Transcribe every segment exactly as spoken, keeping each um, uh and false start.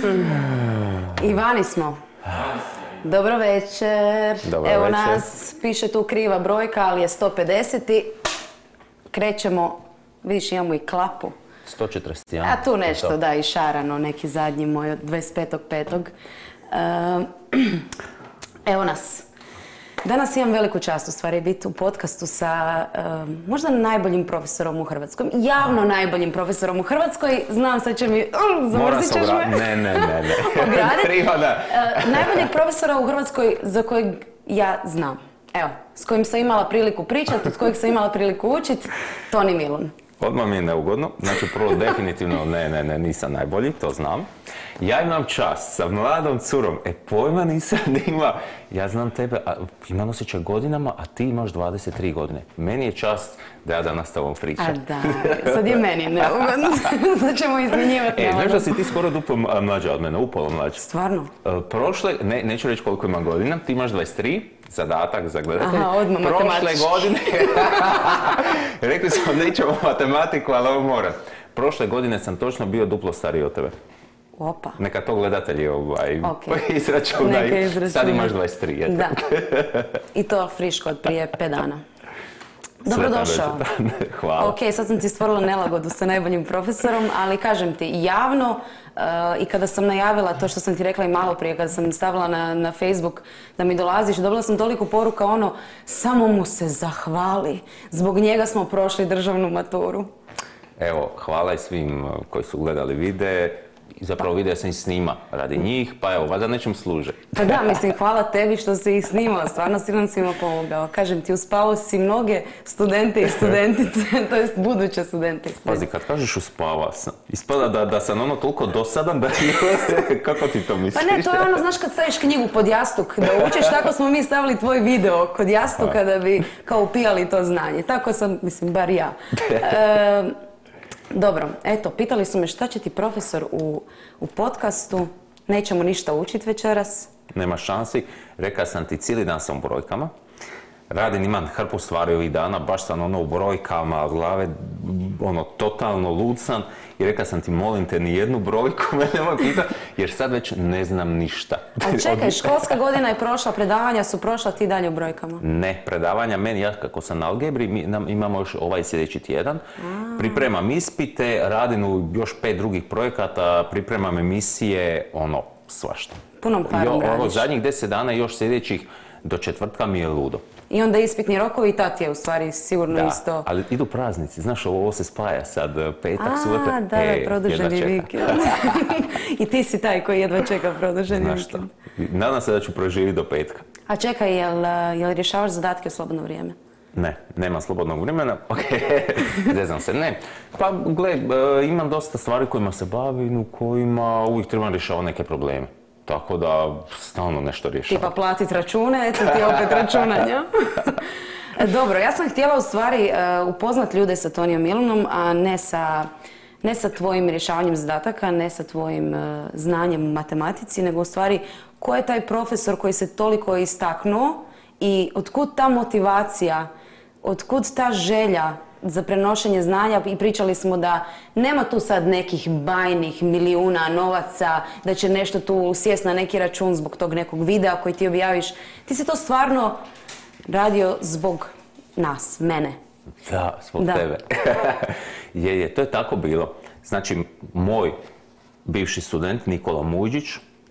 I vani smo. Dobro večer. Dobro Evo večer. nas, piše tu kriva brojka, ali je sto pedeset i krećemo, vidiš imamo i klapu. sto četrdeset jedan. A tu nešto, da, i šarano, neki zadnji moj od dvadeset petog petog Evo nas. Danas imam veliku čast u stvari biti u podcastu sa um, možda najboljim profesorom u Hrvatskoj. Javno najboljim profesorom u Hrvatskoj. Znam, sad će mi... Uh, zamrzit ćeš me. Ne, ne, ne, ne. Krivo, da. Uh, najboljeg profesora u Hrvatskoj za kojeg ja znam. Evo, s kojim sam imala priliku pričati, od kojeg sam imala priliku učiti, Toni Milun. Odmah mi je neugodno. Znači, prvo definitivno ne, ne, ne, nisam najbolji, to znam. Ja imam čast sa mladom curom, e pojma nisam ima, ja znam tebe, a, imam osjećaj godinama, a ti imaš dvadeset tri godine. Meni je čast da ja danas s tobom pričam. A da, sad je meni neugodno, sad ćemo izmjenjivati. E, znaš da si ti skoro duplo mlađa od mene, upola mlađa. Stvarno? Prošle, ne, neću reći koliko imam godina, ti imaš dvadeset tri, zadatak za gledatelj. Aha, odmah Prošle godine, rekli smo nećemo matematiku, ali ovo mora. Prošle godine sam točno bio duplo stariji od tebe. Opa. Neka to gledatelji ovaj, okay. izračunaju. Sad imaš dvadeset tri, eto. Da. I to friško od prije pet dana. Dobrodošao. Hvala. Ok, sad sam ti stvorila nelagodu sa najboljim profesorom, ali kažem ti, javno uh, i kada sam najavila to što sam ti rekla i malo prije, kada sam stavila na, na Facebook da mi dolaziš, dobila sam toliko poruka ono, samo mu se zahvali. Zbog njega smo prošli državnu maturu. Evo, hvala i svim koji su gledali videe. Zapravo video sam ih snima radi njih, pa evo, valjda nečem služe. Pa da, mislim, hvala tebi što si ih snimao, stvarno si nam svima pomogao. Kažem ti, uspavao si mnoge studente i studentice, to jest buduće studente i studentice. Pazi, kad kažeš uspavao sam, ispada da, da sam ono toliko dosadan da kako ti to misliš? Pa ne, to je ono, znaš kad staviš knjigu pod jastuk, da učiš, tako smo mi stavili tvoj video kod jastuka da bi kao upijali to znanje. Tako sam, mislim, bar ja. E, Dobro, eto, pitali su me šta će ti profesor u, u podcastu, nećemo ništa učiti večeras. Nema šansi, rekao sam ti, cijeli dan sam u brojkama. Radim, imam hrpu stvari ovih dana, baš sam ono u brojkama od glave, ono, totalno lud sam. I rekao sam ti, molim te, ni jednu brojku me nemoj pitati, jer sad već ne znam ništa. Ali čekaj, školska godina je prošla, predavanja su prošla, ti dalje u brojkama? Ne, predavanja, meni, ja kako sam na algebri, mi nam, imamo još ovaj sljedeći tjedan. A. Pripremam ispite, radim u još pet drugih projekata, pripremam emisije, ono, svašta. Punom parom radiš. Ovo zadnjih deset dana još sljedećih do četvrtka mi je ludo. I onda ispitni rokovi i tad je u stvari sigurno da, isto... Da, ali idu praznici. Znaš, ovo se spaja sad, petak, subotak. A, da, e, produženi vikend. I ti si taj koji jedva čeka produženi Znaš vikend. Šta? Nadam se da ću proživiti do petka. A čekaj, jel, jel rješavaš zadatke u slobodno vrijeme? Ne, nema slobodnog vremena. Ok, zezam se. Ne. Pa, gle, imam dosta stvari kojima se bavim, u kojima uvijek trebam rješavati neke probleme. Tako da, stalno nešto rješavam. Tipa platit račune, eto ti opet računanja. Dobro, ja sam htjela u stvari uh, upoznat ljude sa Tonijom Milunom, a ne sa, ne sa tvojim rješavanjem zadataka, ne sa tvojim uh, znanjem u matematici, nego u stvari ko je taj profesor koji se toliko istaknuo i otkud ta motivacija, otkud ta želja za prenošenje znanja i pričali smo da nema tu sad nekih bajnih milijuna novaca, da će nešto tu sjest na neki račun zbog tog nekog videa koji ti objaviš. Ti si to stvarno radio zbog nas, mene. Da, zbog da. tebe. je, je, to je tako bilo. Znači, moj bivši student Nikola Mujđić,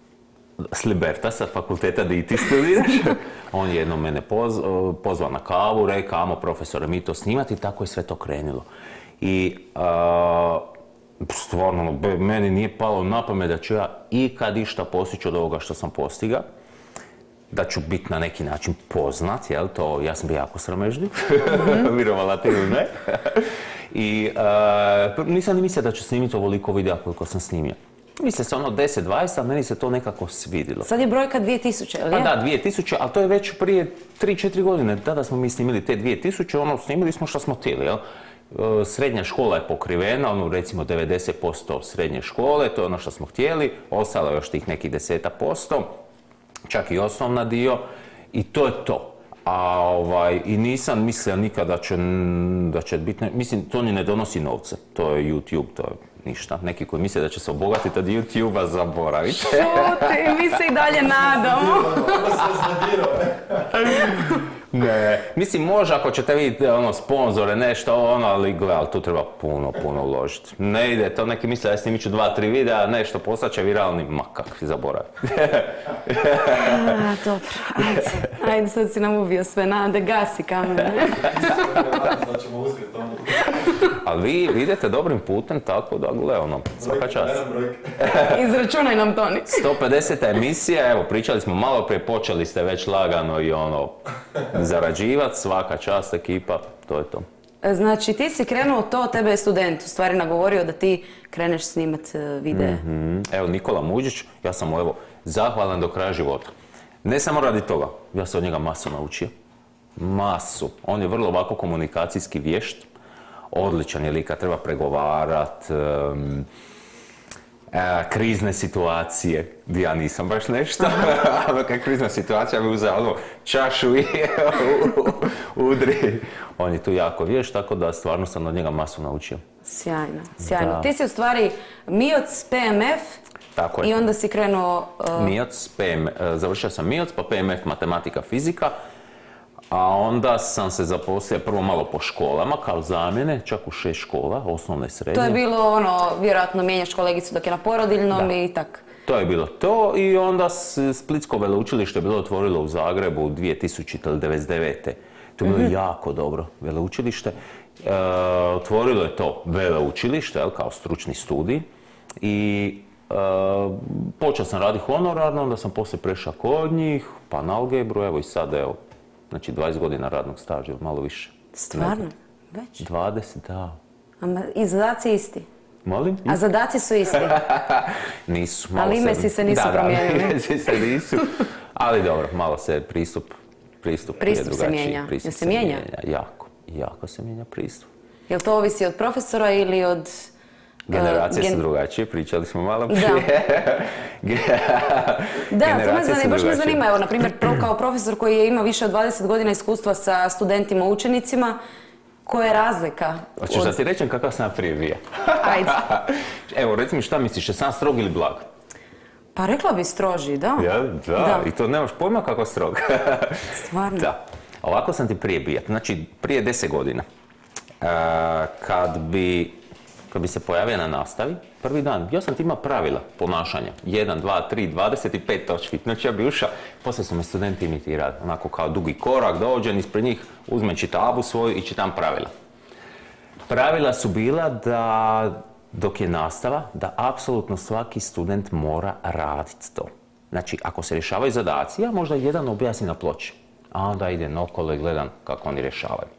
s Liberta, sa fakulteta di ti studiraš, on je jednom mene poz, pozvao na kavu, rekao, amo profesore, mi to snimati, i tako je sve to krenilo. I a, stvarno, meni nije palo na pamet da ću ja ikad išta postići od ovoga što sam postiga, da ću biti na neki način poznat, jel, to, ja sam bio jako sramežljiv, mm-hmm. vjerovala ti ili ne. I a, nisam ni mislio da ću snimiti ovoliko videa koliko sam snimio. Mislim se ono deset dvadeset, a meni se to nekako svidilo. Sad je brojka dvije tisuće, ili je? Pa da, dvije tisuće, ali to je već prije tri četiri godine. Tada smo mi snimili te dvije tisuće, ono, snimili smo što smo htjeli, jel? Srednja škola je pokrivena, ono, recimo devedeset posto srednje škole, to je ono što smo htjeli, ostalo je još tih nekih deset posto, čak i osnovna dio, i to je to. A ovaj, i nisam mislio nikada da će, da će biti, ne, mislim, to ni ne donosi novce, to je YouTube, to je ništa. Neki koji misle da će se obogatiti od YouTube-a, zaboravite. Šuti, mi se i dalje nadamo. Ne, mislim može ako ćete vidjeti ono, sponzore, nešto ono, ali gle, ali tu treba puno, puno uložiti. Ne ide to, neki misle da snimit ću dva, tri videa, nešto postaće viralni, ma kakvi, zaboravi. A, dobro, ajde, ajde, sad si nam ubio sve nade, gasi kamere. Ali vi idete dobrim putem, tako da gle, ono, svaka čast. Izračunaj nam, Toni. sto pedeseta emisija, evo, pričali smo malo prije, počeli ste već lagano i ono, zarađivati, svaka čast ekipa, to je to. Znači, ti si krenuo to, tebe je student u stvari nagovorio da ti kreneš snimat videe. Mm-hmm. Evo, Nikola Muđić, ja sam mu, evo, zahvalan do kraja života. Ne samo radi toga, ja sam od njega masu naučio. Masu. On je vrlo ovako komunikacijski vješt. Odličan je lik, kad treba pregovarat, um, e, krizne situacije, gdje ja nisam baš nešto, ali kad krizna situacija bi uzeo ono čašu i udri. On je tu jako vješt, tako da stvarno sam od njega masu naučio. Sjajno, sjajno. Da. Ti si u stvari M I O C, P M F Tako je. i onda si krenuo... Uh... M I O C, P M, završio sam M I O C, pa P M F matematika, fizika. A onda sam se zaposlio prvo malo po školama, kao zamjene, čak u šest škola, osnovne i srednje. To je bilo ono, vjerojatno mijenjaš kolegicu dok je na porodiljnom Da. i tak. To je bilo to i onda Splitsko veleučilište je bilo otvorilo u Zagrebu dvije tisućite ili devedeset devete. To je bilo mm-hmm. jako dobro veleučilište. E, otvorilo je to veleučilište, jel, kao stručni studij i e, počeo sam raditi honorarno, onda sam poslije prešao kod njih, pa na algebru, evo i sad, evo, znači dvadeset godina radnog staža ili malo više. Stvarno? Već? dvadeset, da. A i zadaci isti? Molim? A zadaci su isti? Nisu. Malo ali ime si se nisu da, promijenili. Da, ime si se nisu. Ali dobro, malo se pristup, pristup, Pristup je se mijenja. Pristup Jel se mijenja? Jako, jako se mijenja pristup. Jel to ovisi od profesora ili od... Generacije uh, gen... su drugačije, pričali smo malo prije. Da, da to me zanima, baš me zanima. Evo, na primjer, kao profesor koji je ima više od dvadeset godina iskustva sa studentima, učenicima, koja je razlika? Hoćeš od... da ti rečem kakav sam prije bio? Ajde. Evo, reci mi šta misliš, je sam strog ili blag? Pa rekla bi stroži, da. Ja, da, da. I to nemaš pojma kako strog. Stvarno. Da. Ovako sam ti prije bio. Znači, prije deset godina. Uh, kad bi kad bi se pojavio na nastavi, prvi dan, ja sam ti imao pravila ponašanja. jedan, dva, tri, dvadeset pet točki. Znači ja bi ušao, poslije su me studenti imitirali. Onako kao dugi korak, dođem ispred njih, uzmem čitabu svoju i čitam pravila. Pravila su bila da, dok je nastava, da apsolutno svaki student mora raditi to. Znači, ako se rješavaju zadaci, ja možda jedan objasni na ploči. A onda idem okolo i gledam kako oni rješavaju.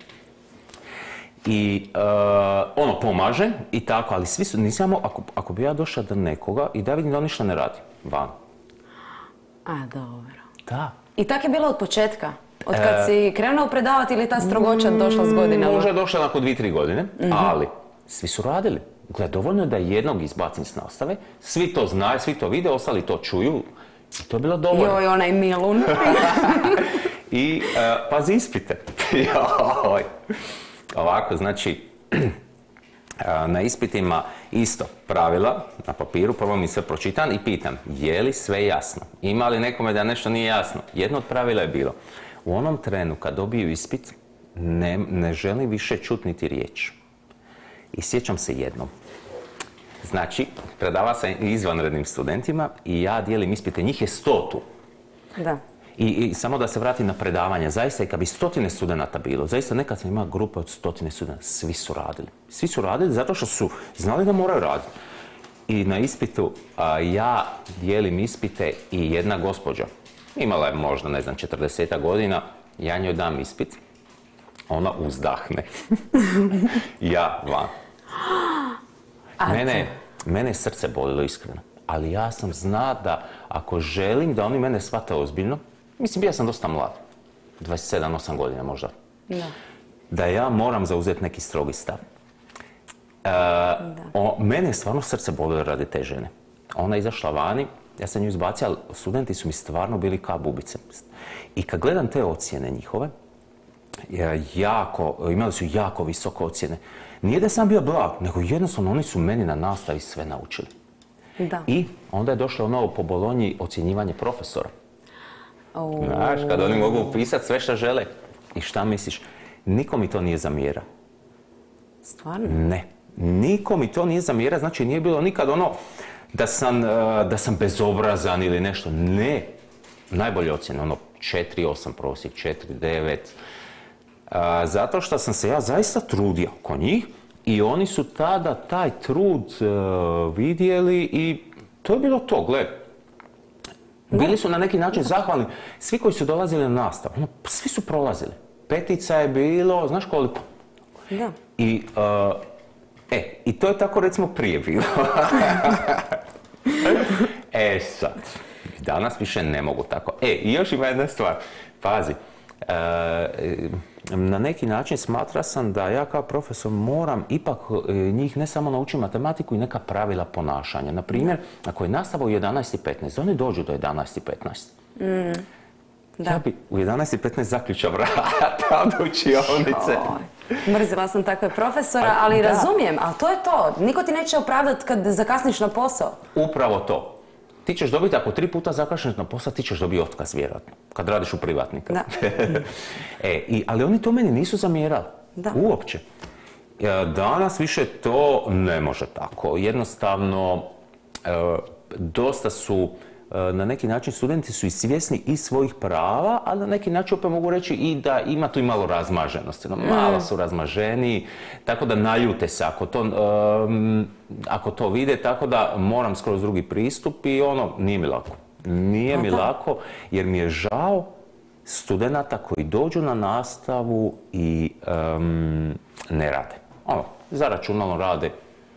I uh, ono pomaže i tako, ali svi su, nisam, ako, ako bi ja došao do nekoga i da vidim da on ništa ne radi, van. A, dobro. Da. I tak je bilo od početka? Od kad e, si krenuo predavati ili ta strogoća došla s godinama? Možda je došla nakon dvije, tri godine, mm-hmm. ali svi su radili. Gle, dovoljno je da jednog izbacim s nastave, svi to znaju, svi to vide, ostali to čuju i to je bilo dovoljno. Joj, onaj Milun. I uh, pazi ispite. Joj. Ovako, znači, na ispitima isto pravila na papiru, prvo mi sve pročitam i pitam je li sve jasno, ima li nekome da nešto nije jasno. Jedno od pravila je bilo, u onom trenu kad dobiju ispit ne, ne želim više čuti niti riječ. I sjećam se jednom. Znači, predava sam izvanrednim studentima i ja dijelim ispite, njih je sto tu. Da. I, I samo da se vratim na predavanje, zaista i kad bi stotine studenata bilo, zaista nekad sam imao grupe od stotine studenata, svi su radili. Svi su radili zato što su znali da moraju raditi. I na ispitu a, ja dijelim ispite i jedna gospođa, imala je možda, ne znam, četrdeset godina, ja njoj dam ispit, ona uzdahne. Ja van. Mene, mene srce bolilo iskreno, ali ja sam zna da ako želim da oni mene shvate ozbiljno, mislim, bio sam dosta mlad, dvadeset sedam, osam godina možda, da, da ja moram zauzeti neki strogi stav. E, o, mene je stvarno srce bolilo radi te žene. Ona je izašla vani, ja sam nju izbacio, ali studenti su mi stvarno bili kao bubice. I kad gledam te ocjene njihove, jako, imali su jako visoke ocjene. Nije da sam bio blag, nego jednostavno oni su meni na nastavi sve naučili. Da. I onda je došlo ono po Bolonji ocjenjivanje profesora. Oh. Znaš, kad oni mogu upisati sve što žele. I šta misliš? Niko mi to nije zamjera. Stvarno? Ne. Niko mi to nije zamjera, znači nije bilo nikad ono da sam, da sam bezobrazan ili nešto. Ne. Najbolje ocjene, ono četiri osam prosjek, četiri devet. Zato što sam se ja zaista trudio oko njih i oni su tada taj trud uh, vidjeli i to je bilo to, gle. Bili su na neki način zahvalni. Svi koji su dolazili na nastavu, ono, svi su prolazili. Petica je bilo, znaš koliko? Da. I, uh, e, i to je tako recimo prije bilo. E sad, danas više ne mogu tako. E, i još ima jedna stvar. Pazi. Uh, na neki način smatra sam da ja kao profesor moram ipak njih ne samo naučiti matematiku i neka pravila ponašanja. Na primjer, ako je nastava u jedanaest i petnaest, oni dođu do jedanaest i petnaest. Mm, da. Ja bi u jedanaest i petnaest zaključao vrata od učionice. Mrzila sam takve profesora, ali da. Razumijem, ali to je to. Niko ti neće opravdati kad zakasniš na posao. Upravo to. Ti ćeš dobiti, ako tri puta zakašneš na posao, ti ćeš dobiti otkaz, vjerojatno, kad radiš u privatnika. Da. e, i, ali oni to meni nisu zamjerali. Da. Uopće. Danas više to ne može tako. Jednostavno, dosta su, na neki način, studenti su i svjesni i svojih prava, ali na neki način opet mogu reći i da ima tu i malo razmaženosti. No, malo su razmaženiji, tako da naljute se ako to, um, ako to vide, tako da moram skroz drugi pristup i ono, nije mi lako. Nije mi lako jer mi je žao studenata koji dođu na nastavu i um, ne rade. Ono, za računalno rade.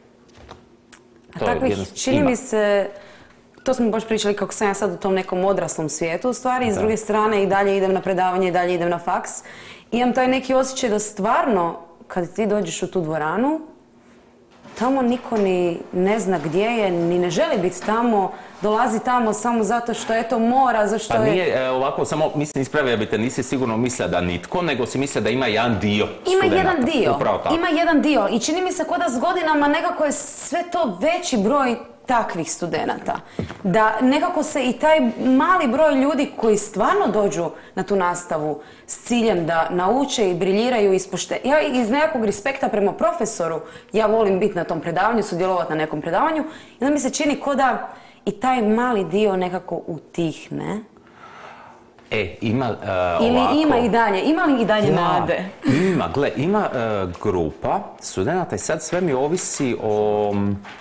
To a takvih, čini mi se, to smo baš pričali kako sam ja sad u tom nekom odraslom svijetu u stvari, i s druge strane i dalje idem na predavanje, i dalje idem na faks. Imam taj neki osjećaj da stvarno, kad ti dođeš u tu dvoranu, tamo niko ni ne zna gdje je, ni ne želi biti tamo, dolazi tamo samo zato što eto mora, zašto je... Pa nije je... ovako, samo mislim ispravio bi te, nisi sigurno mislila da nitko, nego si mislila da ima jedan dio Ima studenata. jedan dio, ima jedan dio i čini mi se kao da s godinama nekako je sve to veći broj takvih studenata. Da nekako se i taj mali broj ljudi koji stvarno dođu na tu nastavu s ciljem da nauče i briljiraju ispošte. Ja iz nekakvog respekta prema profesoru, ja volim biti na tom predavanju, sudjelovati na nekom predavanju i onda mi se čini kao da i taj mali dio nekako utihne. E, ima uh, ovako... Ili ima i dalje, ima li i dalje ja, nade? Ima, gle, ima uh, grupa studenata i sad sve mi ovisi o...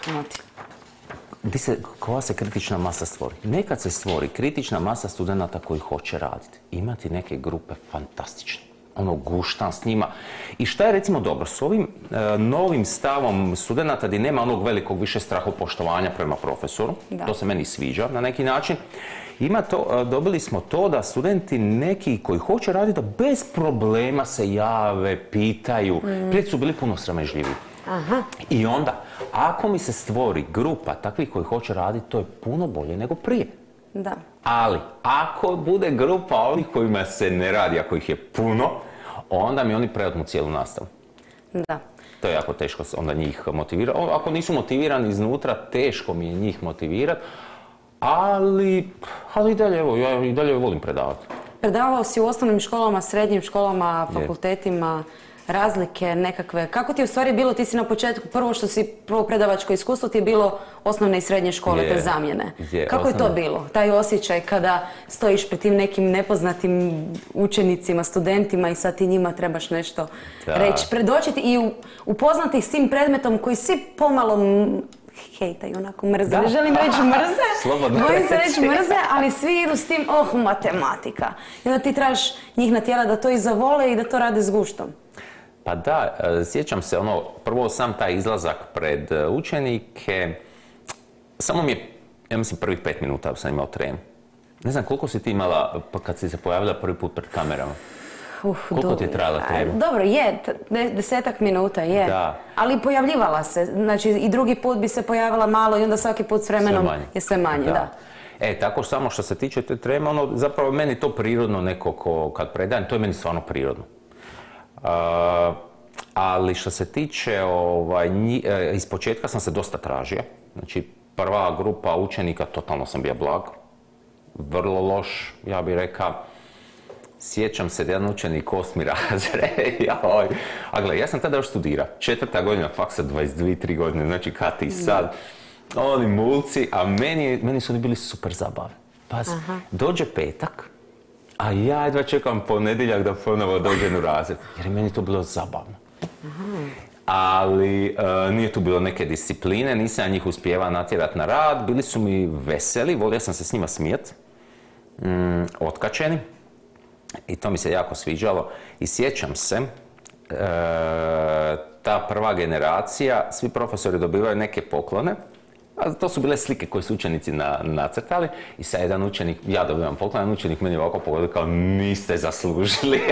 Gdje se, koja se kritična masa stvori? Nekad se stvori kritična masa studenata koji hoće raditi. Imati neke grupe fantastične. Ono, guštan s njima. I šta je recimo dobro? S ovim e, novim stavom studenata gdje nema onog velikog više strahopoštovanja prema profesoru, da. To se meni sviđa na neki način, ima to, dobili smo to da studenti neki koji hoće raditi da bez problema se jave, pitaju. Mm. Prije su bili puno sramežljiviji. Aha. I onda, ako mi se stvori grupa takvih koji hoće raditi, to je puno bolje nego prije. Da. Ali, ako bude grupa onih kojima se ne radi, ako ih je puno, onda mi oni preotmu cijelu nastavu. Da. To je jako teško onda njih motivirati. Ako nisu motivirani iznutra, teško mi je njih motivirati. Ali, ali i dalje, evo, ja i dalje volim predavati. Predavao si u osnovnim školama, srednjim školama, fakultetima, razlike nekakve. Kako ti je u stvari bilo, ti si na početku, prvo što si, prvo predavačko iskustvo ti je bilo osnovne i srednje škole, te zamjene. Je, Kako osnovne. je to bilo? Taj osjećaj kada stojiš pred tim nekim nepoznatim učenicima, studentima i sad ti njima trebaš nešto da. reći, predočiti i upoznati ih s tim predmetom koji svi pomalo hejtaju, onako mrze. Da. Ne želim reći mrze, Slobodno bojim se reći mrze, ali svi idu s tim, oh, matematika. I onda ti trebaš njih natjerati da to i zavole i da to rade s guštom. Pa da, sjećam se, ono, prvo sam taj izlazak pred učenike, samo mi je, ja mislim, prvih pet minuta sam imao tremu. Ne znam, koliko si ti imala kad si se pojavila prvi put pred kamerama? Uf, koliko do... ti je trajala trema? Dobro, je, desetak minuta je. Da. Ali pojavljivala se, znači i drugi put bi se pojavila malo i onda svaki put s vremenom sve je sve manje, da. da. E, tako samo što se tiče te treme, ono, zapravo meni to prirodno neko ko, kad predajem, to je meni stvarno prirodno. Ali što se tiče, ovaj, nji, iz početka sam se dosta tražio. Znači, prva grupa učenika, totalno sam bio blag. Vrlo loš, ja bih rekao. Sjećam se da jedan učenik osmi razred, joj. A gle, ja sam tada još studirao. Četvrta godina faksa, dvadeset dvije, tri godine, znači kad ti sad. Oni mulci, a meni, meni su oni bili super zabavni. Pazi, dođe petak, a ja jedva čekam ponedjeljak da ponovo dođem u razred. Jer je meni to bilo zabavno. Aha. Ali uh, nije tu bilo neke discipline, nisam ja njih uspijevao natjerati na rad, bili su mi veseli, volio sam se s njima smijeti, mm, otkačeni. I to mi se jako sviđalo. I sjećam se, e, ta prva generacija, svi profesori dobivaju neke poklone, a to su bile slike koje su učenici na, nacrtali. I sad jedan učenik, ja dobivam poklon, jedan učenik meni ovako pogledao kao niste zaslužili.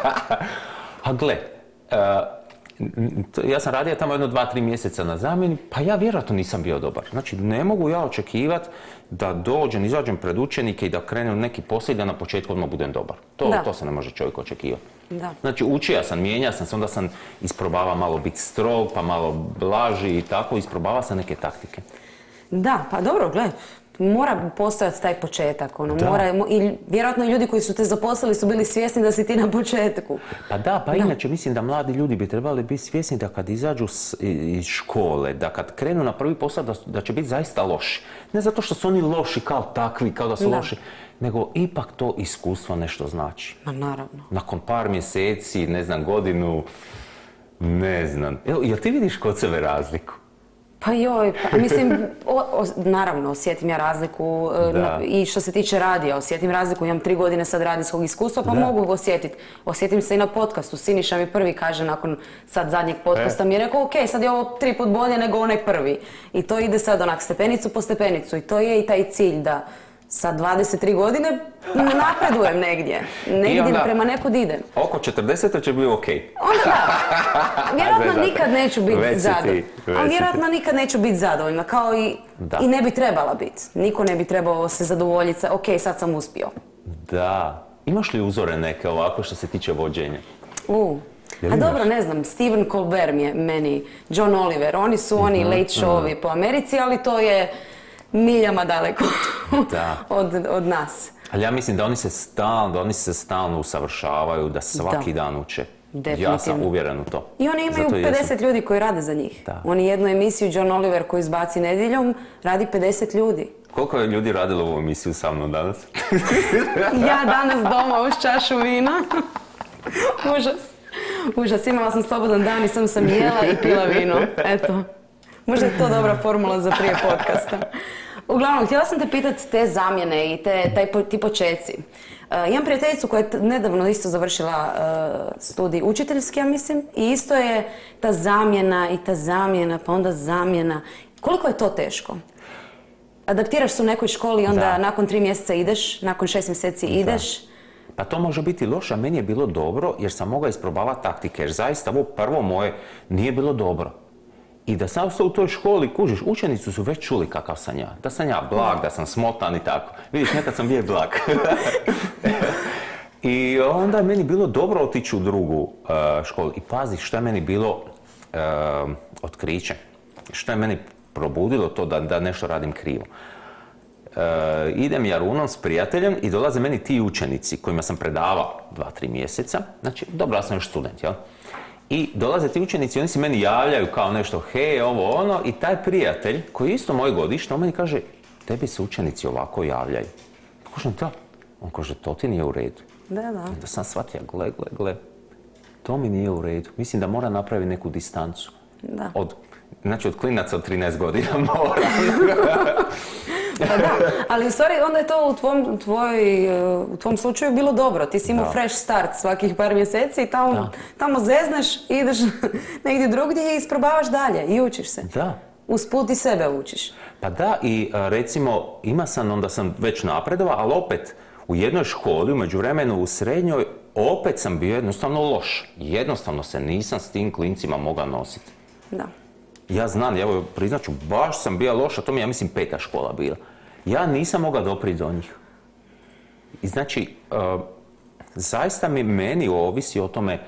A gle, e, ja sam radio tamo jedno dva, tri mjeseca na zamjeni, pa ja vjerojatno nisam bio dobar. Znači, ne mogu ja očekivati da dođem, izađem pred učenike i da krenem neki posao i da na početku odmah budem dobar. To, to se ne može čovjek očekivati. Da. Znači, učio sam, mijenjao sam se, onda sam isprobavao malo biti strog, pa malo blaži i tako, isprobavao sam neke taktike. Da, pa dobro, gledaj. Mora postojati taj početak, ono, mora, i vjerojatno ljudi koji su te zaposlili su bili svjesni da si ti na početku. Pa da, pa da. Inače mislim da mladi ljudi bi trebali biti svjesni da kad izađu iz škole, da kad krenu na prvi posao da, da će biti zaista loši. Ne zato što su oni loši kao takvi, kao da su da. loši, nego ipak to iskustvo nešto znači. Ma naravno. Nakon par mjeseci, ne znam, godinu, ne znam. Evo, jel ti vidiš kod sebe razliku? Pa joj, pa, mislim, o, o, naravno osjetim ja razliku na, i što se tiče radija, osjetim razliku, imam tri godine sad radijskog iskustva, pa da. mogu osjetiti. Osjetim se i na podcastu, Siniša mi prvi kaže nakon sad zadnjeg podcasta, e. mi je rekao, ok, sad je ovo tri put bolje nego onaj prvi. I to ide sad onak stepenicu po stepenicu i to je i taj cilj da sa dvadeset tri godine napredujem negdje. Negdje onda, prema nekud idem. Oko četrdeset će biti ok. Onda da. Vjerojatno nikad neću biti zadovoljna. Ali vjerojatno nikad neću biti zadovoljna. Kao i, i ne bi trebala biti. Niko ne bi trebao se zadovoljiti sa ok, sad sam uspio. Da. Imaš li uzore neke ovako što se tiče vođenja? U. A dobro, ne znam, Stephen Colbert mi je meni, John Oliver, oni su mm-hmm, oni late showovi mm-hmm. po Americi, ali to je miljama daleko od, od nas. Ali ja mislim da oni se stalno, da oni se stalno usavršavaju, da svaki da. dan uče. Ja sam uvjeren u to. I oni imaju zato pedeset jesam. ljudi koji rade za njih. Da. Oni jednu emisiju John Oliver koju izbaci nedjeljom radi pedeset ljudi. Koliko je ljudi radilo ovu emisiju sa mnom danas? Ja danas doma uz čašu vina. Užas. Užas. Imala sam slobodan dan i sam sam jela i pila vino. Eto. Možda je to dobra formula za prije podcasta. Uglavnom, htjela sam te pitati te zamjene i te, taj, ti počeci. Uh, imam prijateljicu koja je nedavno isto završila uh, studij učiteljski, ja mislim, i isto je ta zamjena i ta zamjena, pa onda zamjena. Koliko je to teško? Adaptiraš se u nekoj školi i onda da. nakon tri mjeseca ideš, nakon šest mjeseci ideš. Da. Pa to može biti loše, a meni je bilo dobro jer sam mogao isprobavati taktike, jer zaista ovo prvo moje nije bilo dobro. I da sam u toj školi, kužiš, učenici su već čuli kakav sam ja. Da sam ja blag, da sam smotan i tako. Vidiš, nekad sam bio blag. I onda je meni bilo dobro otići u drugu uh, školu. I pazi, što je meni bilo uh, otkriće. Što je meni probudilo to da, da nešto radim krivo. Uh, idem Jarunom s prijateljem i dolaze meni ti učenici kojima sam predavao dva, tri mjeseca. Znači, dobro, ja sam još student, jel? I dolaze ti učenici, oni se meni javljaju kao nešto, hej, ovo, ono, i taj prijatelj, koji je isto moj godište, on meni kaže, tebi se učenici ovako javljaju. Kažem, da. On kaže, to ti nije u redu. Da, da. Da sam shvatio, gle, gle, gle, to mi nije u redu. Mislim da mora napraviti neku distancu. Da. Od, znači, od klinaca od trinaest godina mora. Pa da, ali u stvari onda je to u tvom, tvoj, u tvom slučaju bilo dobro. Ti si imao da. fresh start svakih par mjeseci i tamo, tamo zezneš i ideš negdje drugdje i isprobavaš dalje i učiš se. Da. Usput i sebe učiš. Pa da, i recimo ima sam, onda sam već napredovao, ali opet u jednoj školi, u međuvremenu u srednjoj, opet sam bio jednostavno loš. Jednostavno se nisam s tim klincima mogao nositi. Da. Ja znam, evo priznat ću, baš sam bio loš, a to mi ja mislim peta škola bila. Ja nisam mogao dopriti do njih. I znači, uh, zaista mi meni ovisi o tome uh,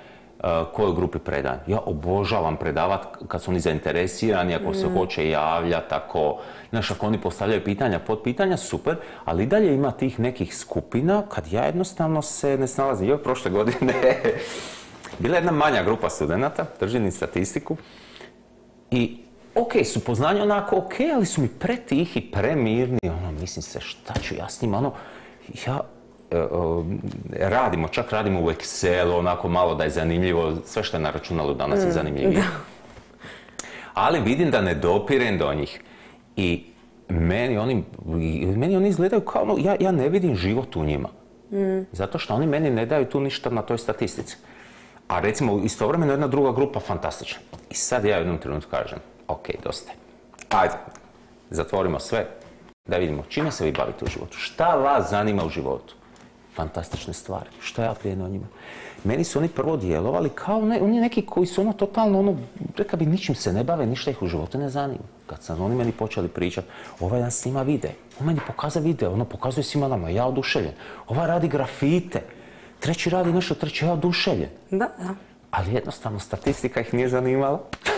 kojoj grupi predajem. Ja obožavam predavati kad su oni zainteresirani, ako se hoće javljati, ako, znaš, ako oni postavljaju pitanja, podpitanja, super, ali i dalje ima tih nekih skupina kad ja jednostavno se ne snalazim. Evo, prošle godine bila je jedna manja grupa studenata, držim statistiku, i ok, su poznanja onako ok, ali su mi pretihi, premirni, ono, mislim se, šta ću ja s njima, ono, ja radimo, čak radimo u Excelu, onako malo da je zanimljivo, sve što je na računalu danas je zanimljivije. Ali vidim da ne dopirem do njih. I meni oni, meni oni izgledaju kao, ono, ja, ja ne vidim život u njima. Mm. Zato što oni meni ne daju tu ništa na toj statistici. A recimo istovremeno jedna druga grupa fantastična. I sad ja u jednom trenutku kažem, ok, dosta. Ajde, zatvorimo sve, da vidimo čime se vi bavite u životu. Šta vas zanima u životu? Fantastične stvari. Šta ja prijedno o njima? Meni su oni prvo djelovali kao ne, oni neki koji su ono totalno, ono, reka bi, ničim se ne bave, ništa ih u životu ne zanima. Kad sam oni meni počeli pričati, ovaj dan snima video, on meni pokazuje video, ono pokazuje svima nama, ja oduševljen. Ovaj radi grafite, treći radi nešto, treći ja oduševljen. Da, da. Ali jednostavno statistika ih nije zanimala.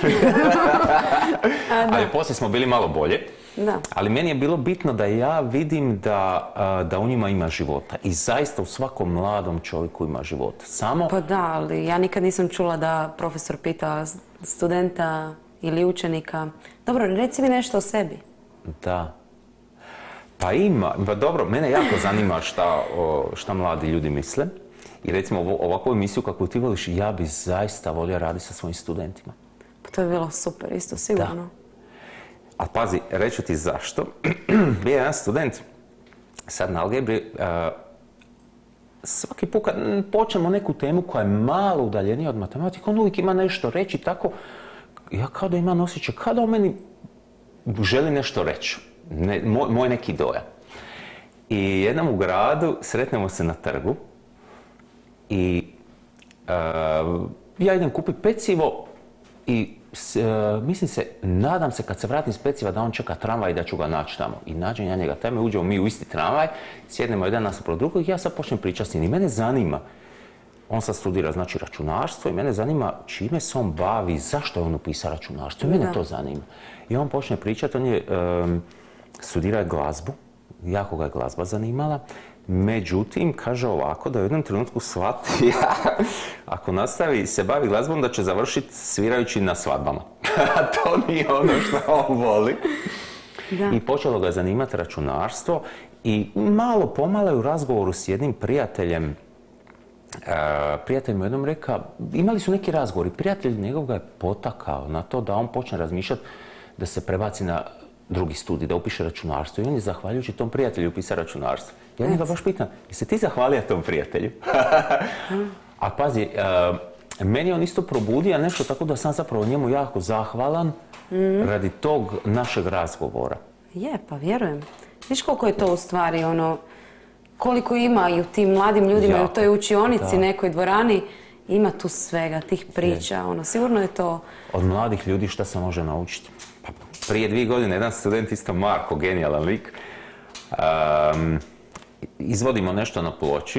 Ali poslije smo bili malo bolje. Da. Ali meni je bilo bitno da ja vidim da, da u njima ima života. I zaista u svakom mladom čovjeku ima života. Samo... Pa da, ali ja nikad nisam čula da profesor pita studenta ili učenika, dobro, reci mi nešto o sebi. Da. Pa ima. Pa dobro, mene jako zanima šta, šta mladi ljudi misle. I recimo ovakvu emisiju kako ti voliš, ja bi zaista volio raditi sa svojim studentima. Pa to je bilo super, isto, sigurno. Da. A pazi, reću ti zašto. Bio je jedan student, sad na algebri, uh, svaki put kad počnemo neku temu koja je malo udaljenija od matematike, on uvijek ima nešto reći, tako, ja kao da imam osjećaj, kao da on meni želi nešto reći, ne, moj, moj neki dojam. I jednom u gradu sretnemo se na trgu i uh, ja idem kupiti pecivo i S, uh, mislim se, nadam se kad se vratim s peciva da on čeka tramvaj i da ću ga naći tamo. I nađem ja njega tamo, uđemo mi u isti tramvaj, sjednemo jedan nasuprot drugog i ja sad počnem pričati s njim. I mene zanima, on sad studira znači računarstvo i mene zanima čime se on bavi, zašto je on upisao računarstvo. I mene da. to zanima. I on počne pričati, on je um, studirao glazbu, jako ga je glazba zanimala. Međutim, kaže ovako da u jednom trenutku shvati ako nastavi se bavi glazbom da će završiti svirajući na svadbama. To nije ono što on voli. Da. I počelo ga zanimati računarstvo i malo pomalo je u razgovoru s jednim prijateljem, uh, prijatelj mu jednom rekao, imali su neki razgovori, prijatelj njegov ga je potakao na to da on počne razmišljati da se prebaci na drugi studij, da upiše računarstvo. I on je zahvaljujući tom prijatelju upisao računarstvo. Ja njega baš pitam, jesi ti zahvalio tom prijatelju? A pazi, uh, meni on isto probudio nešto tako da sam zapravo njemu jako zahvalan mm. radi tog našeg razgovora. Je, pa vjerujem. Viš koliko je to u stvari, ono, koliko ima i u tim mladim ljudima jako, i u toj učionici, da. nekoj dvorani, ima tu svega, tih priča, je. ono, sigurno je to... Od mladih ljudi šta se može naučiti? Pa prije dvije godine jedan student, isto Marko, genijalan lik, um, izvodimo nešto na ploči,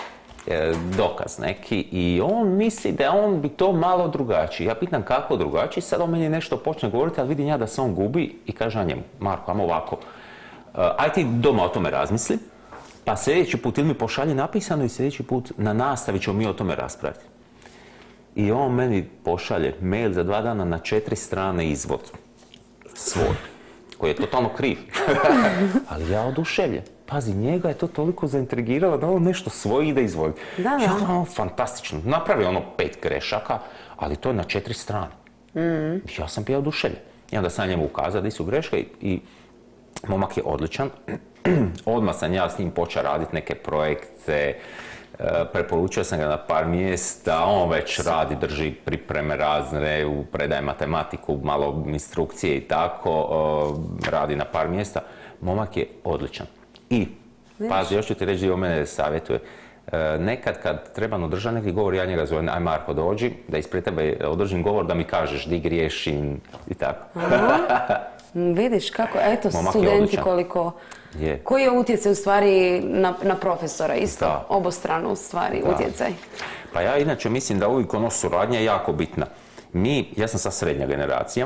dokaz neki, i on misli da on bi to malo drugačiji. Ja pitam kako drugačiji, sad on meni nešto počne govoriti, ali vidim ja da se on gubi i kažem njemu, Marko, ajmo ovako, aj ti doma o tome razmisli, pa sljedeći put ili mi pošalji napisano i sljedeći put na nastavi ćemo mi o tome raspraviti. I on meni pošalje mail za dva dana na četiri strane izvod svoj, koji je totalno kriv, ali ja oduševljen. Pazi, njega je to toliko zaintrigiralo da on nešto svoje ide izvoditi. Da, da. Ja ono fantastično. Napravi ono pet grešaka, ali to je na četiri strane. Mm. Ja sam bio oduševljen. I onda sam njemu ukazao da su greške i, i momak je odličan. Odmah sam ja s njim počeo raditi neke projekte, e, preporučio sam ga na par mjesta, on već radi, drži pripreme razne, predaje matematiku, malo instrukcije i tako, e, radi na par mjesta. Momak je odličan. I, pazi, još ću ti reći da o mene savjetuje. E, nekad kad trebam održati neki govor, ja njega zovem, aj Marko dođi, da ispred tebe održim govor, da mi kažeš di griješim i tako. Vidiš kako, eto, Momak je studenti odličan. koliko... Je. Koji je utjecaj u stvari na, na profesora? Isto, Da. obostrano u stvari Da. utjecaj. Pa ja inače mislim da uvijek ono suradnja je jako bitna. Mi, ja sam sad srednja generacija,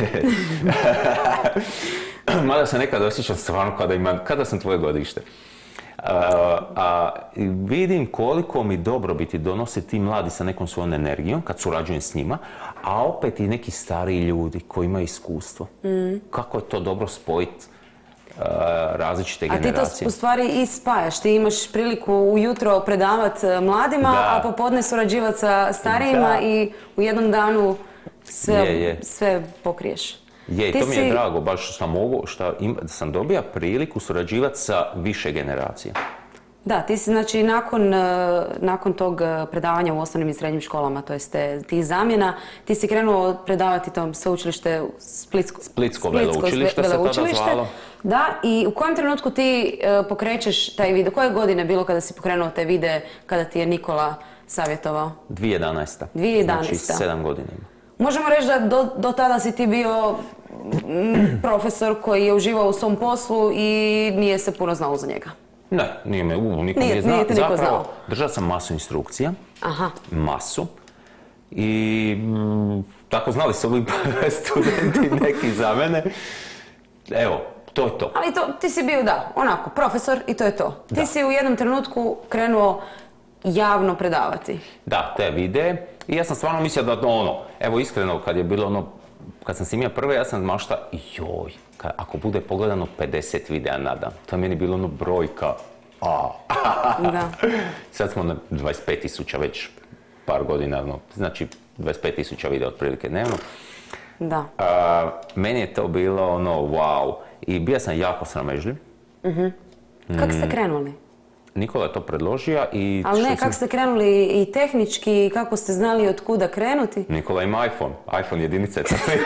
mada se nekada osjećam stvarno kada, imam, kada sam tvoje godište. A, a vidim koliko mi dobrobiti donose ti mladi sa nekom svojom energijom, kad surađujem s njima, a opet i neki stariji ljudi koji imaju iskustvo. Mm. Kako je to dobro spojiti uh, različite A generacije. ti to u stvari i spajaš. Ti imaš priliku ujutro predavati mladima, Da. a popodne surađivati sa starijima Da. i u jednom danu sve, Je, je. sve pokriješ. Je, i Ti to mi je si- drago, baš što sam mogu, što im, da sam dobio priliku surađivati sa više generacija. Da, ti si znači nakon, eh, nakon tog eh, predavanja u osnovnim i srednjim školama, to jest te- tih zamjena, ti si krenuo predavati tom sveučilište u Splitsko, Splitsko veleučilište se tada veleučilište. zvalo. Da, i u kojem trenutku ti eh, pokrećeš taj video? Koje godine je bilo kada si pokrenuo te vide, kada ti je Nikola savjetovao? dvije tisuće jedanaesta. dvije tisuće jedanaesta. Znači sedam godina ima. Možemo reći da do, do tada si ti bio mm, profesor koji je uživao u svom poslu i nije se puno znao za njega. Ne, nije me, u, niko Nije- nije znao. nije te niko Zapravo, znao. držao sam masu instrukcija, Aha. masu. I mm, tako znali su ovi studenti neki za mene. Evo, to je to. Ali to, ti si bio, da, onako, profesor i to je to. Ti Da. si u jednom trenutku krenuo javno predavati. Da, te videe. I ja sam stvarno mislio da ono, evo iskreno, kad je bilo ono, kad sam snimio prve, ja sam mašta, joj, kad, ako bude pogledano pedeset videa na dan, to je meni bilo ono brojka, a. Da. Sad smo na dvadeset pet tisuća već par godina, no, znači dvadeset pet tisuća videa otprilike dnevno. Da. A, meni je to bilo ono, wow. I bio sam jako sramežljiv. Kako ste krenuli? Nikola je to predložio i... Ali što ne, sam- kako ste krenuli i tehnički, i kako ste znali od kuda krenuti? Nikola ima iPhone, iPhone jedinice.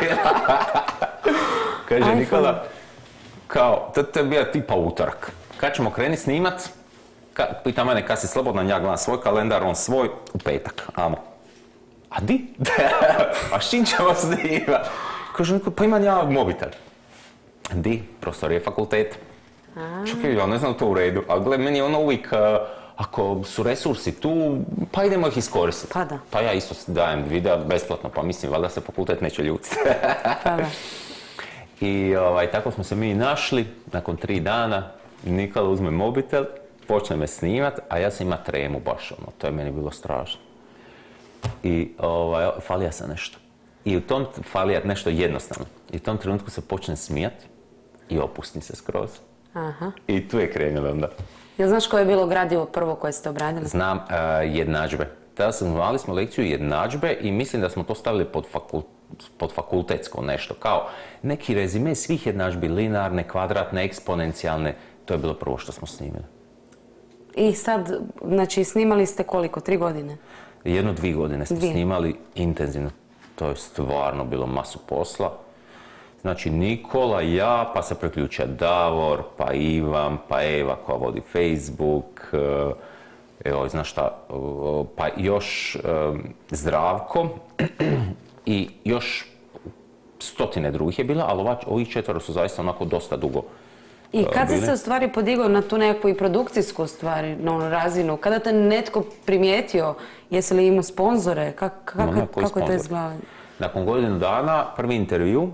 Kaže iPhone. Nikola, kao, to, to je bio tipa utorak. Kad ćemo krenuti snimat? Ka, pita mene kad si slobodan, ja gledam svoj kalendar, on svoj, u petak, amo. A di? A s čim ćemo snimat? Kaže Nikola, pa imam ja mobitel. Di? Prostorije fakulteta. Čekaj, ja ne znam to u redu, ali gle, meni je ono uvijek, uh, ako su resursi tu, pa idemo ih iskoristiti. Pa da. Pa ja isto dajem videa besplatno, pa mislim, valjda se fakultet neće ljutiti. Pa da. I ovaj, tako smo se mi našli, nakon tri dana, Nikola uzme mobitel, počne me snimat, a ja sam ima tremu baš, ono, to je meni bilo strašno. I ovaj, falija sam nešto. I u tom, falija nešto jednostavno. I u tom trenutku se počne smijat i opustim se skroz. Aha. I tu je krenulo onda. Jel znaš koje je bilo gradivo prvo koje ste obradili? Znam uh, jednadžbe. Tada smo imali smo lekciju jednadžbe i mislim da smo to stavili pod, fakul, pod fakultetsko nešto. Kao neki rezime svih jednadžbi, linearne, kvadratne, eksponencijalne. To je bilo prvo što smo snimili. I sad, znači, snimali ste koliko? Tri godine? Jedno, dvije godine smo Dvije. snimali intenzivno. To je stvarno bilo masu posla. Znači Nikola, ja, pa se priključio Davor, pa Ivan, pa Eva koja vodi Facebook, eh, evo, znaš šta, eh, pa još eh, Zdravko i još stotine drugih je bila, ali ova- ovih četvero su zaista onako dosta dugo. I kad si bili. se u stvari podigao na tu nekakvu i produkcijsku stvari, na onu razinu, kada te netko primijetio, jesi li imao sponzore, Kak, kak- Imam ja koji kako je to sponzor. izgledalo? Nakon godinu dana, prvi intervju,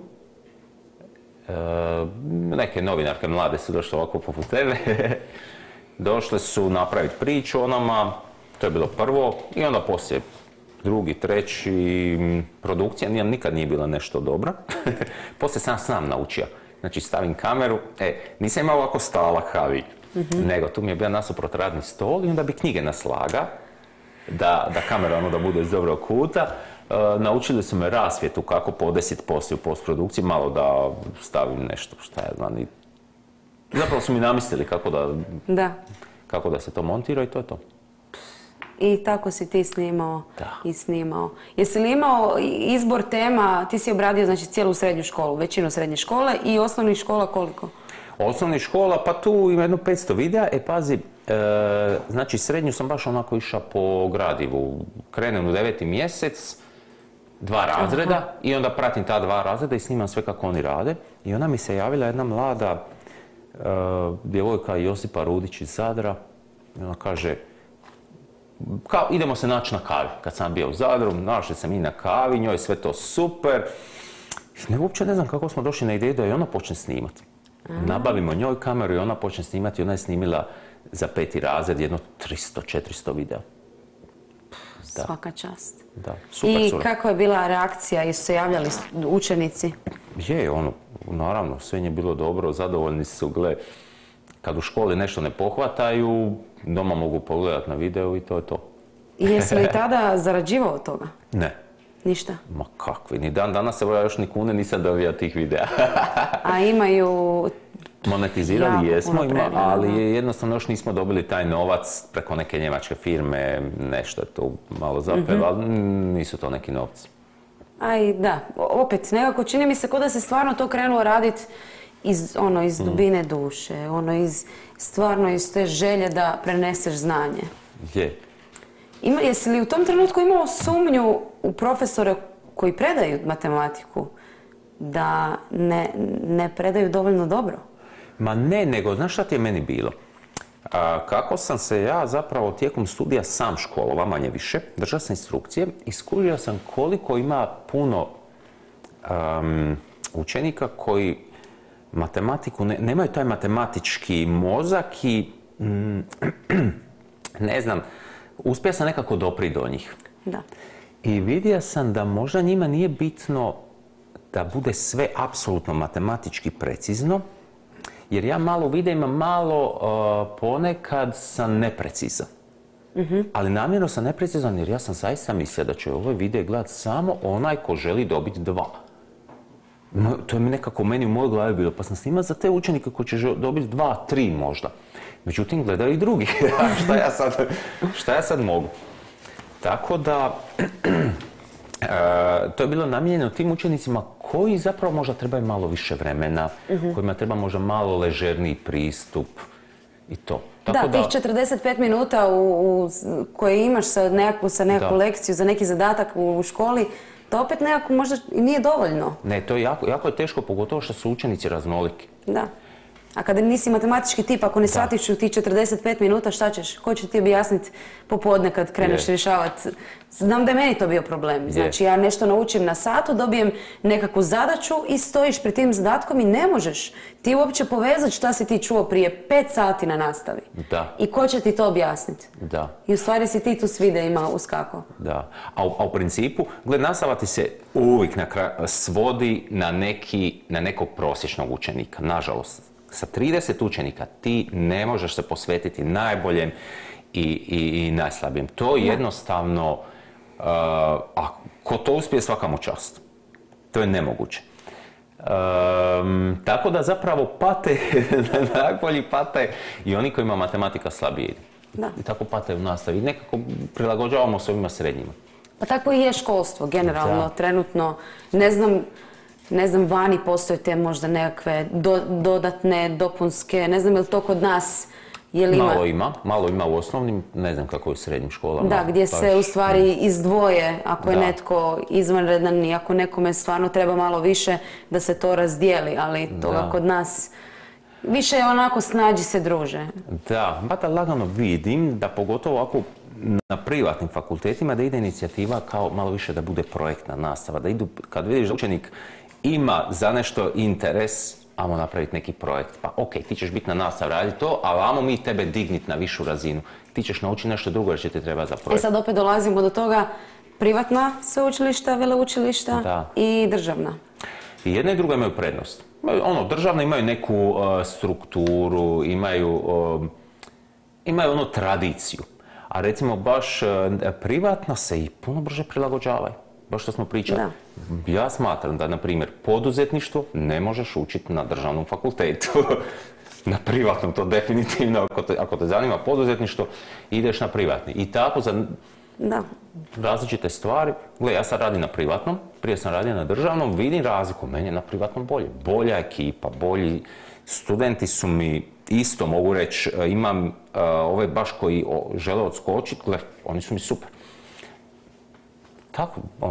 e, neke novinarke mlade su došle ovako poput tebe, došle su napraviti priču o nama, to je bilo prvo, i onda poslije drugi, treći, m, produkcija nije, nikad nije bila nešto dobra. Poslije sam sam naučio. Znači stavim kameru, e, nisam imao ovako stala kavi, nego tu mi je bio nasuprot radni stol i onda bi knjige naslaga, da, da kamera ono da bude iz dobrog kuta. E, naučili su me rasvjetu kako podesiti poslije u postprodukciji, malo da stavim nešto, šta ja znam. I zapravo su mi namistili kako da, Da. kako da se to montira i to je to. I tako si ti snimao Da. i snimao. Jesi li imao izbor tema, ti si obradio znači cijelu srednju školu, većinu srednje škole i osnovnih škola koliko? Osnovnih škola, pa tu ima jedno petsto videa. E, pazi, e, znači srednju sam baš onako išao po gradivu. Krenem u deveti mjesec, dva razreda. Aha. I onda pratim ta dva razreda i snimam sve kako oni rade. I ona mi se javila jedna mlada uh, djevojka Josipa Rudić iz Zadra. I ona kaže, kao, idemo se naći na kavi. Kad sam bio u Zadru, našli se mi na kavi, njoj je sve to super. Ne, uopće ne znam kako smo došli na ideju da je ona počne snimati. Nabavimo njoj kameru i ona počne snimati i ona je snimila za peti razred jedno tristo četiristo videa. Da. Svaka čast. Da, super I cura. kako je bila reakcija? Jesu se javljali učenici? Je, ono, naravno, sve je bilo dobro, zadovoljni su, gle, kad u školi nešto ne pohvataju, doma mogu pogledati na video i to je to. I jesi li tada zarađivao od toga? Ne. Ništa? Ma kakvi, ni dan danas se ja još ni kune nisam dobio tih videa. A imaju... Monetizirali jesmo, ima, ali jednostavno još nismo dobili taj novac preko neke njemačke firme, nešto je to malo zapelo, mm-hmm. ali nisu to neki novci. Aj, da, opet, nekako čini mi se kao da se stvarno to krenuo raditi iz, ono, iz dubine duše, ono, iz, stvarno iz te želje da preneseš znanje. Je. Ima, jesi li u tom trenutku imao sumnju u profesore koji predaju matematiku da ne, ne predaju dovoljno dobro? Ma ne, nego znaš šta ti je meni bilo? A, kako sam se ja zapravo tijekom studija sam školovao, manje više, držao sam instrukcije i skužio sam koliko ima puno um, učenika koji matematiku, ne, nemaju taj matematički mozak i mm, ne znam, uspio sam nekako dopriti do njih. Da. I vidio sam da možda njima nije bitno da bude sve apsolutno matematički precizno, jer ja malo vidim, malo uh, ponekad sam neprecizan. Mm-hmm. Ali namjerno sam neprecizan jer ja sam zaista mislio da će ovaj video gledati samo onaj ko želi dobiti dva. To je mi nekako meni u mojoj glavi bilo, pa sam snimao za te učenike koji će dobiti dva, tri možda. Međutim, gledaju i drugi. šta, ja sad, šta ja sad mogu? Tako da, e, to je bilo namijenjeno tim učenicima koji zapravo možda trebaju malo više vremena, mm-hmm. kojima treba možda malo ležerniji pristup i to. Tako da, da, tih četrdeset pet minuta u, u, koje imaš sa nekakvu, sa nekakvu lekciju za neki zadatak u, u školi, to opet nekako možda i nije dovoljno. Ne, to je jako, jako je teško, pogotovo što su učenici raznoliki. Da. A kada nisi matematički tip, ako ne shvatiš u tih četrdeset pet minuta, šta ćeš? Ko će ti objasniti popodne kad kreneš je. rješavati? Znam da je meni to bio problem. Znači, ja nešto naučim na satu, dobijem nekakvu zadaću i stojiš pred tim zadatkom i ne možeš ti uopće povezati šta si ti čuo prije pet sati na nastavi. Da. I ko će ti to objasniti? Da. I u stvari si ti tu s videima uskako. Da. A u, a u principu, gled, nastava ti se uvijek na kraju svodi na, neki, na nekog prosječnog učenika, nažalost. Sa trideset učenika ti ne možeš se posvetiti najboljem i, i, i najslabijem. To je jednostavno, uh, a ko to uspije, svaka mu čast. To je nemoguće. Um, tako da zapravo pate, najbolji pate i oni kojima matematika slabije ide. Da. I tako pate u nastavi. I nekako prilagođavamo se ovima srednjima. Pa tako i je školstvo generalno, da. trenutno. Ne znam, Ne znam, vani postoje te možda nekakve do, dodatne, dopunske, ne znam je li to kod nas, je li ima... Malo ima, malo ima u osnovnim, ne znam kako je u srednjim školama. Da, gdje baš... se u stvari izdvoje, ako je da. netko izvanredan i ako nekome stvarno treba malo više da se to razdijeli, ali toga da. kod nas više je onako snađi se druže. Da, ba da lagano vidim da pogotovo ako na privatnim fakultetima da ide inicijativa kao malo više da bude projektna nastava, da idu, kad vidiš da učenik ima za nešto interes, ajmo napraviti neki projekt. Pa ok, ti ćeš biti na nastav raditi to, ali ajmo mi tebe digniti na višu razinu. Ti ćeš naučiti nešto drugo jer će ti treba za projekt. E sad opet dolazimo do toga privatna sveučilišta, veleučilišta da. i državna. I jedna i druga imaju prednost. Ono, državne imaju neku uh, strukturu, imaju, uh, imaju ono tradiciju. A recimo baš uh, privatna se i puno brže prilagođavaju. Baš što smo pričali. Da. Ja smatram da, na primjer, poduzetništvo ne možeš učiti na državnom fakultetu. Na privatnom, to definitivno, ako te, ako te zanima poduzetništvo, ideš na privatni. I tako za da. različite stvari. Gle, ja sad radim na privatnom, prije sam radio na državnom, vidim razliku, meni je na privatnom bolje. Bolja ekipa, bolji studenti su mi, isto mogu reći, imam uh, ove baš koji o, žele odskočiti, gle, oni su mi super. Tako, ono...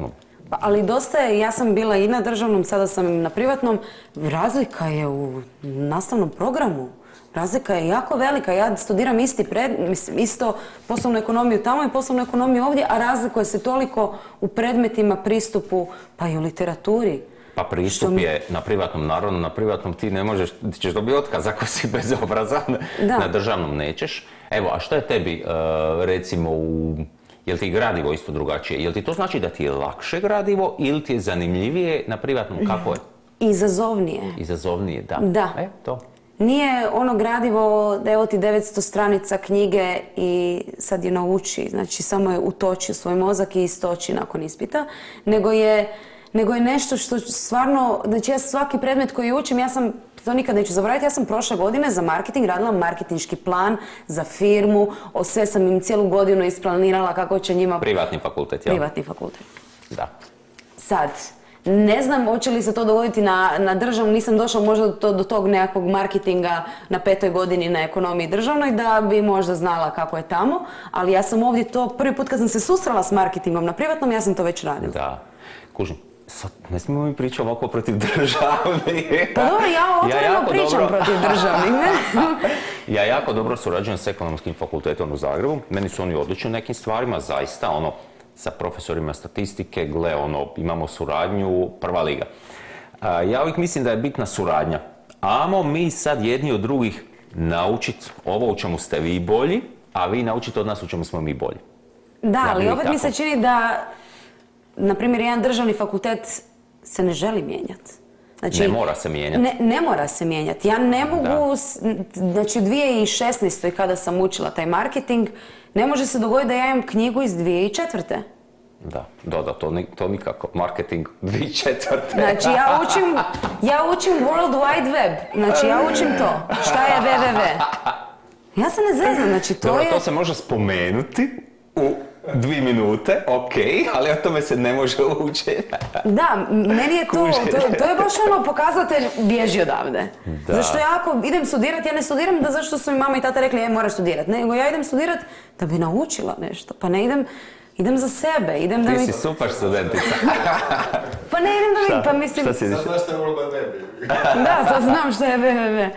Pa, ali dosta je, ja sam bila i na državnom, sada sam na privatnom, razlika je u nastavnom programu. Razlika je jako velika. Ja studiram isti pred, mislim, isto poslovnu ekonomiju tamo i poslovnu ekonomiju ovdje, a razlikuje se toliko u predmetima, pristupu, pa i u literaturi. Pa pristup mi... je na privatnom, naravno na privatnom ti ne možeš, ti ćeš dobiti otkaz ako si bezobrazan, na državnom nećeš. Evo, a što je tebi, uh, recimo, u... Jel ti gradivo isto drugačije? Jel ti to znači da ti je lakše gradivo ili ti je zanimljivije na privatnom? Kako je? Izazovnije. Izazovnije, da. Da. E, to. Nije ono gradivo da evo ti devetsto stranica knjige i sad je nauči, znači samo je utoči u svoj mozak i istoči nakon ispita, nego je, nego je nešto što stvarno, znači ja svaki predmet koji učim, ja sam, to nikad neću zaboraviti, ja sam prošle godine za marketing radila marketinški plan za firmu, o sve sam im cijelu godinu isplanirala kako će njima... Privatni fakultet, jel? Privatni fakultet. Da. Sad, ne znam hoće li se to dogoditi na, na državnom, nisam došla možda do, to, do tog nekakvog marketinga na petoj godini na ekonomiji državnoj da bi možda znala kako je tamo, ali ja sam ovdje to, prvi put kad sam se susrela s marketingom na privatnom, ja sam to već radila. Da, kužim. Sad, ne smijemo mi pričati ovako protiv državnih. Pa dobro, ja otvoreno ja pričam dobro... protiv državnih, ne? Ja jako dobro surađujem s ekonomskim fakultetom u Zagrebu. Meni su oni odlični u nekim stvarima, zaista, ono, sa profesorima statistike, gle, ono, imamo suradnju, prva liga. A, ja uvijek mislim da je bitna suradnja. Amo mi sad jedni od drugih naučiti ovo u čemu ste vi bolji, a vi naučite od nas u čemu smo mi bolji. Da, ali ja, opet tako. Mi se čini da, na primjer, jedan državni fakultet se ne želi mijenjati. Znači, ne mora se mijenjati. Ne, ne mora se mijenjati. Ja ne mogu, da. znači u dvije tisuće šesnaestoj kada sam učila taj marketing, ne može se dogoditi da ja imam knjigu iz dvije tisuće četvrte. Da, da, da, to, to nikako. Marketing dvije tisuće četvrte. Znači ja učim, ja učim World Wide Web. Znači ja učim to. Šta je ve ve ve? Ja se ne zezam, znači to Dobro, je... to se može spomenuti u dvije minute, ok, ali o tome se ne može učiti. Da, meni je to, to, to je baš ono pokazatelj bježi odavde. Da. Zašto ja ako idem studirati, ja ne studiram da zašto su mi mama i tata rekli, je moraš studirati, nego ja idem studirati da bi naučila nešto, pa ne idem, idem za sebe, idem da mi... Ti si super studentica. Pa ne idem da mi, pa mislim... Šta si sad znaš što je World Wide Web. Da, sad znam što je ve ve ve.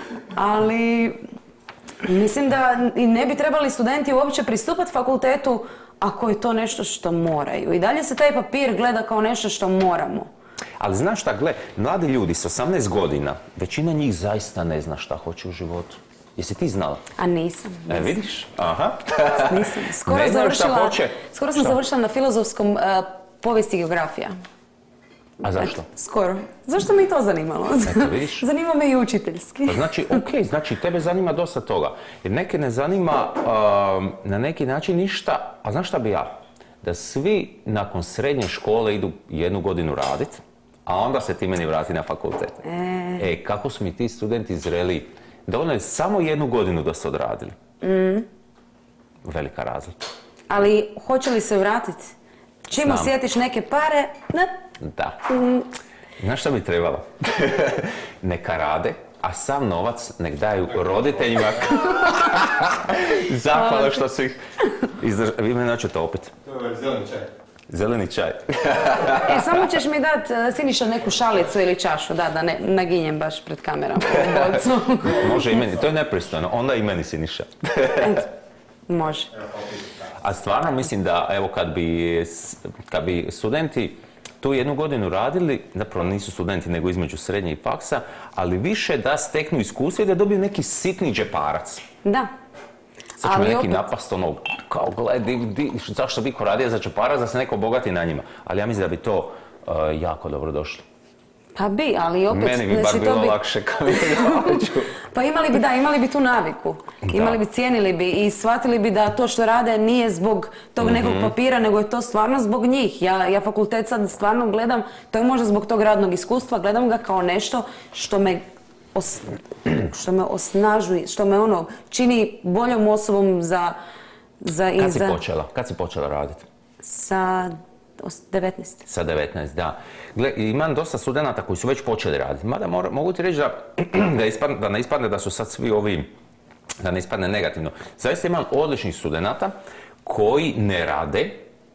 Ali... Mislim da i ne bi trebali studenti uopće pristupati fakultetu ako je to nešto što moraju. I dalje se taj papir gleda kao nešto što moramo. Ali znaš šta, gle, mladi ljudi s osamnaest godina, većina njih zaista ne zna šta hoće u životu. Jesi ti znala? A nisam. nisam. E, vidiš? Aha. Nisam. Skoro, ne završila, skoro sam šta? završila na filozofskom uh, povijesti i geografija. A zašto? Skoro. Zašto me i to zanimalo? Eto, vidiš? Zanima me i učiteljski. Pa znači, ok, znači tebe zanima dosta toga. Jer neke ne zanima uh, na neki način ništa, a znaš šta bi ja? Da svi nakon srednje škole idu jednu godinu radit, a onda se ti meni vrati na fakultet. E, e kako su mi ti studenti zreli? Dovoljno je samo jednu godinu da su odradili. Mm. Velika razlika. Ali hoće li se vratiti? Čim osjetiš neke pare, ne? Da. Mm. Znaš šta bi trebalo? Neka rade, a sav novac nek daju roditeljima. Zahvala što su ih izdržali. Vi me naćete opet. To je zeleni čaj. Zeleni čaj. E, samo ćeš mi dat, Siniša, neku šalicu ili čašu, da, da ne naginjem baš pred kamerom. Može i meni, to je nepristojno. Onda i meni, Siniša. Može. A stvarno mislim da, evo, kad bi, kad bi studenti tu jednu godinu radili, zapravo nisu studenti nego između srednje i faksa, ali više da steknu iskustvo i da dobiju neki sitni džeparac. Da. Sad će me neki opet... napast ono, kao gledaj, di, zašto bi ko radio za džeparac da se neko bogati na njima. Ali ja mislim da bi to uh, jako dobro došlo. Pa bi, ali opet... Meni bi bar bilo bi... lakše kad bi dođu. Pa imali bi, da, imali bi tu naviku. Da. Imali bi, cijenili bi i shvatili bi da to što rade nije zbog tog mm-hmm. nekog papira, nego je to stvarno zbog njih. Ja, ja fakultet sad stvarno gledam, to je možda zbog tog radnog iskustva, gledam ga kao nešto što me, os, što me osnažuje, što me ono čini boljom osobom za... za Kad si za... počela? Kad si počela raditi? Sa... devetnaest. Sa devetnaest, da. Gle, imam dosta studenata koji su već počeli raditi. Mada mora, mogu ti reći da, da, ispadne, da ne ispadne da su sad svi ovi, da ne ispadne negativno. Zaista imam odličnih studenata koji ne rade,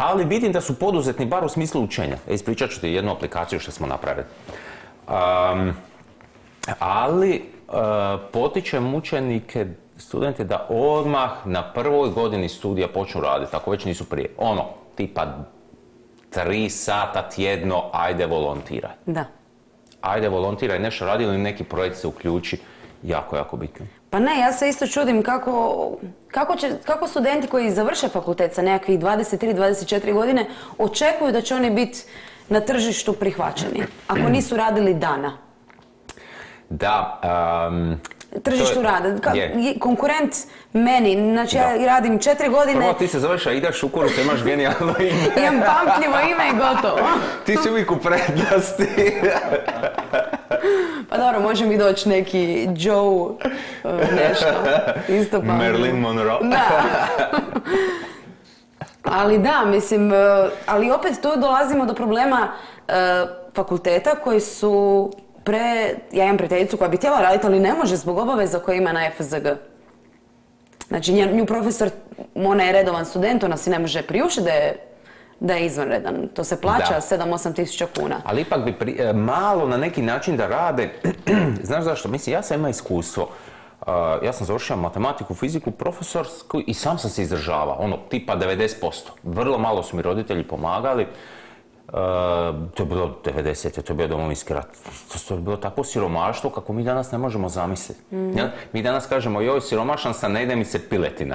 ali vidim da su poduzetni bar u smislu učenja. E, ispričat ću ti jednu aplikaciju što smo napravili. Um, ali uh, potičem učenike, studente da odmah na prvoj godini studija počnu raditi, ako već nisu prije. Ono, tipa tri sata tjedno, ajde volontiraj. Da. Ajde volontiraj, nešto radi ili neki projekt se uključi, jako, jako bitno. Pa ne, ja se isto čudim kako, kako, će, kako studenti koji završe fakultet sa nekakvih dvadeset tri dvadeset četiri godine očekuju da će oni biti na tržištu prihvaćeni, ako nisu radili dana. Da. Um, tržištu je, rada. Ka, je. Konkurent meni, znači da. Ja radim četiri godine... Prvo ti se zoveš Aida Šukurica, imaš genijalno ime. Imam pamtljivo ime i gotovo. Ti si uvijek u prednosti. Pa dobro, može mi doći neki Joe nešto. Isto pamtljivo. Marilyn Monroe. Da. Ali da, mislim, ali opet tu dolazimo do problema uh, fakulteta koji su pre... Ja imam prijateljicu koja bi htjela raditi, ali ne može zbog obaveza koje ima na F Z G. Znači, nju profesor, ona je redovan student, ona si ne može priušiti da je, da je izvanredan. To se plaća sedam osam tisuća kuna. Ali ipak bi pri, malo na neki način da rade... Znaš zašto? Mislim, ja sam imao iskustvo. Uh, ja sam završio matematiku, fiziku, profesorsku i sam sam se izdržavao. Ono, tipa devedeset posto. Vrlo malo su mi roditelji pomagali. Uh, to je bilo devedesete. To je bio Domovinski rat. To je bilo takvo siromaštvo kako mi danas ne možemo zamisliti. Mm-hmm. Ja? Mi danas kažemo, joj, siromašan sam, ne ide mi se piletina.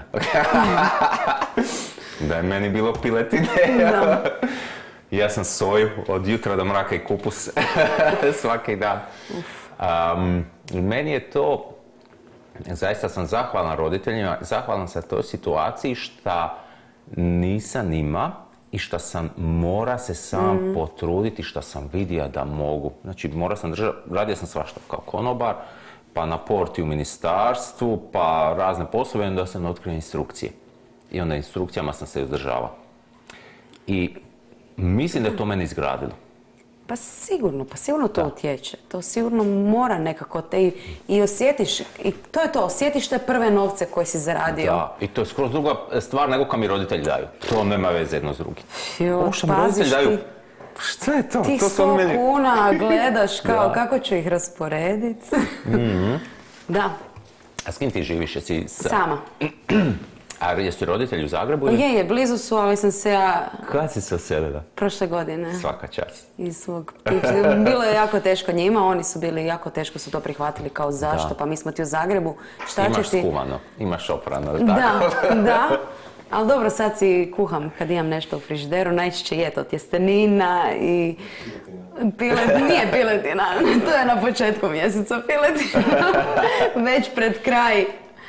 Da je meni bilo piletine. Da. Ja sam soju od jutra do mraka i kupus svaki dan. Um, meni je to, zaista sam zahvalan roditeljima, zahvalan sam toj situaciji što nisam ima i što sam mora se sam mm. potruditi, što sam vidio da mogu. Znači, mora sam držati, radio sam svašta, kao konobar, pa na porti u ministarstvu, pa razne poslove, onda sam otkrio instrukcije. I onda instrukcijama sam se izdržavao. I mislim da je to mene izgradilo. Pa sigurno, pa sigurno to da. Utječe. To sigurno mora nekako te i, i osjetiš, i to je to, osjetiš te prve novce koje si zaradio. Da, i to je skroz druga stvar nego kad mi roditelji daju. To nema veze jedno s drugim. Jo, paziš ti, šta je to? Ti to sto meni... kuna gledaš kao kako ću ih rasporediti. Mm-hmm. Da. A s kim ti živiš? Jesi sa... Sama. A jesi roditelji u Zagrebu? Ili? Je, je, blizu su, ali sam se ja... Kad si se oselila? Prošle godine. Svaka čast. Iz svog... Bilo je jako teško njima, oni su bili jako teško su to prihvatili kao zašto, da. Pa mi smo ti u Zagrebu. Šta imaš ćeš ti... skuvano, imaš oprano, tako? Da, da. Ali dobro, sad si kuham kad imam nešto u frižideru, najčešće je to tjestenina i... Pilet, nije piletina, to je na početku mjeseca piletina. Već pred kraj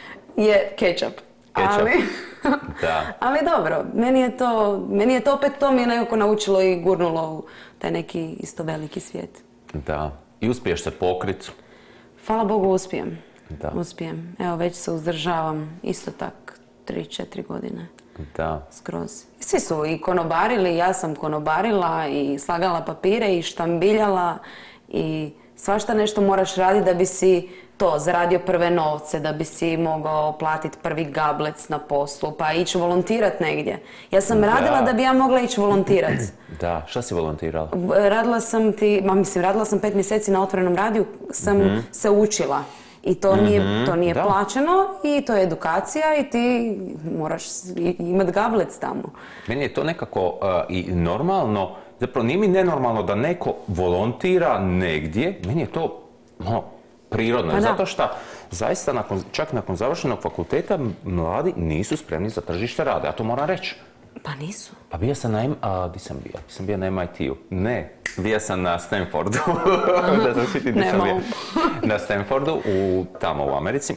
je kečap. Ali, da. ali dobro, meni je, to, meni je to opet to mi je nekako naučilo i gurnulo u taj neki isto veliki svijet. Da. I uspiješ se pokriti? Hvala Bogu uspijem. Da. Uspijem. Evo već se uzdržavam isto tak tri četiri godine. Da. Skroz. Svi su i konobarili, ja sam konobarila i slagala papire i štambiljala i svašta nešto moraš raditi da bi si to, zaradio prve novce, da bi si mogao platiti prvi gablec na poslu, pa ići volontirat negdje. Ja sam da. radila da bi ja mogla ići volontirat. Da, šta si volontirala? Radila sam ti, ma mislim, radila sam pet mjeseci na otvorenom radiju, sam mm-hmm. se učila. I to nije, mm-hmm. to nije plaćeno i to je edukacija i ti moraš imati gablec tamo. Meni je to nekako uh, i normalno, zapravo nije mi nenormalno da neko volontira negdje, meni je to no, prirodno, pa zato što zaista nakon, čak nakon završenog fakulteta mladi nisu spremni za tržište rada, ja to moram reći. Pa nisu. Pa bio sam na, a di sam bio? Sam bio na M I T-u. Ne, bio sam na Stanfordu. Da sam svi ti di sam bio. Na Stanfordu, u, tamo u Americi.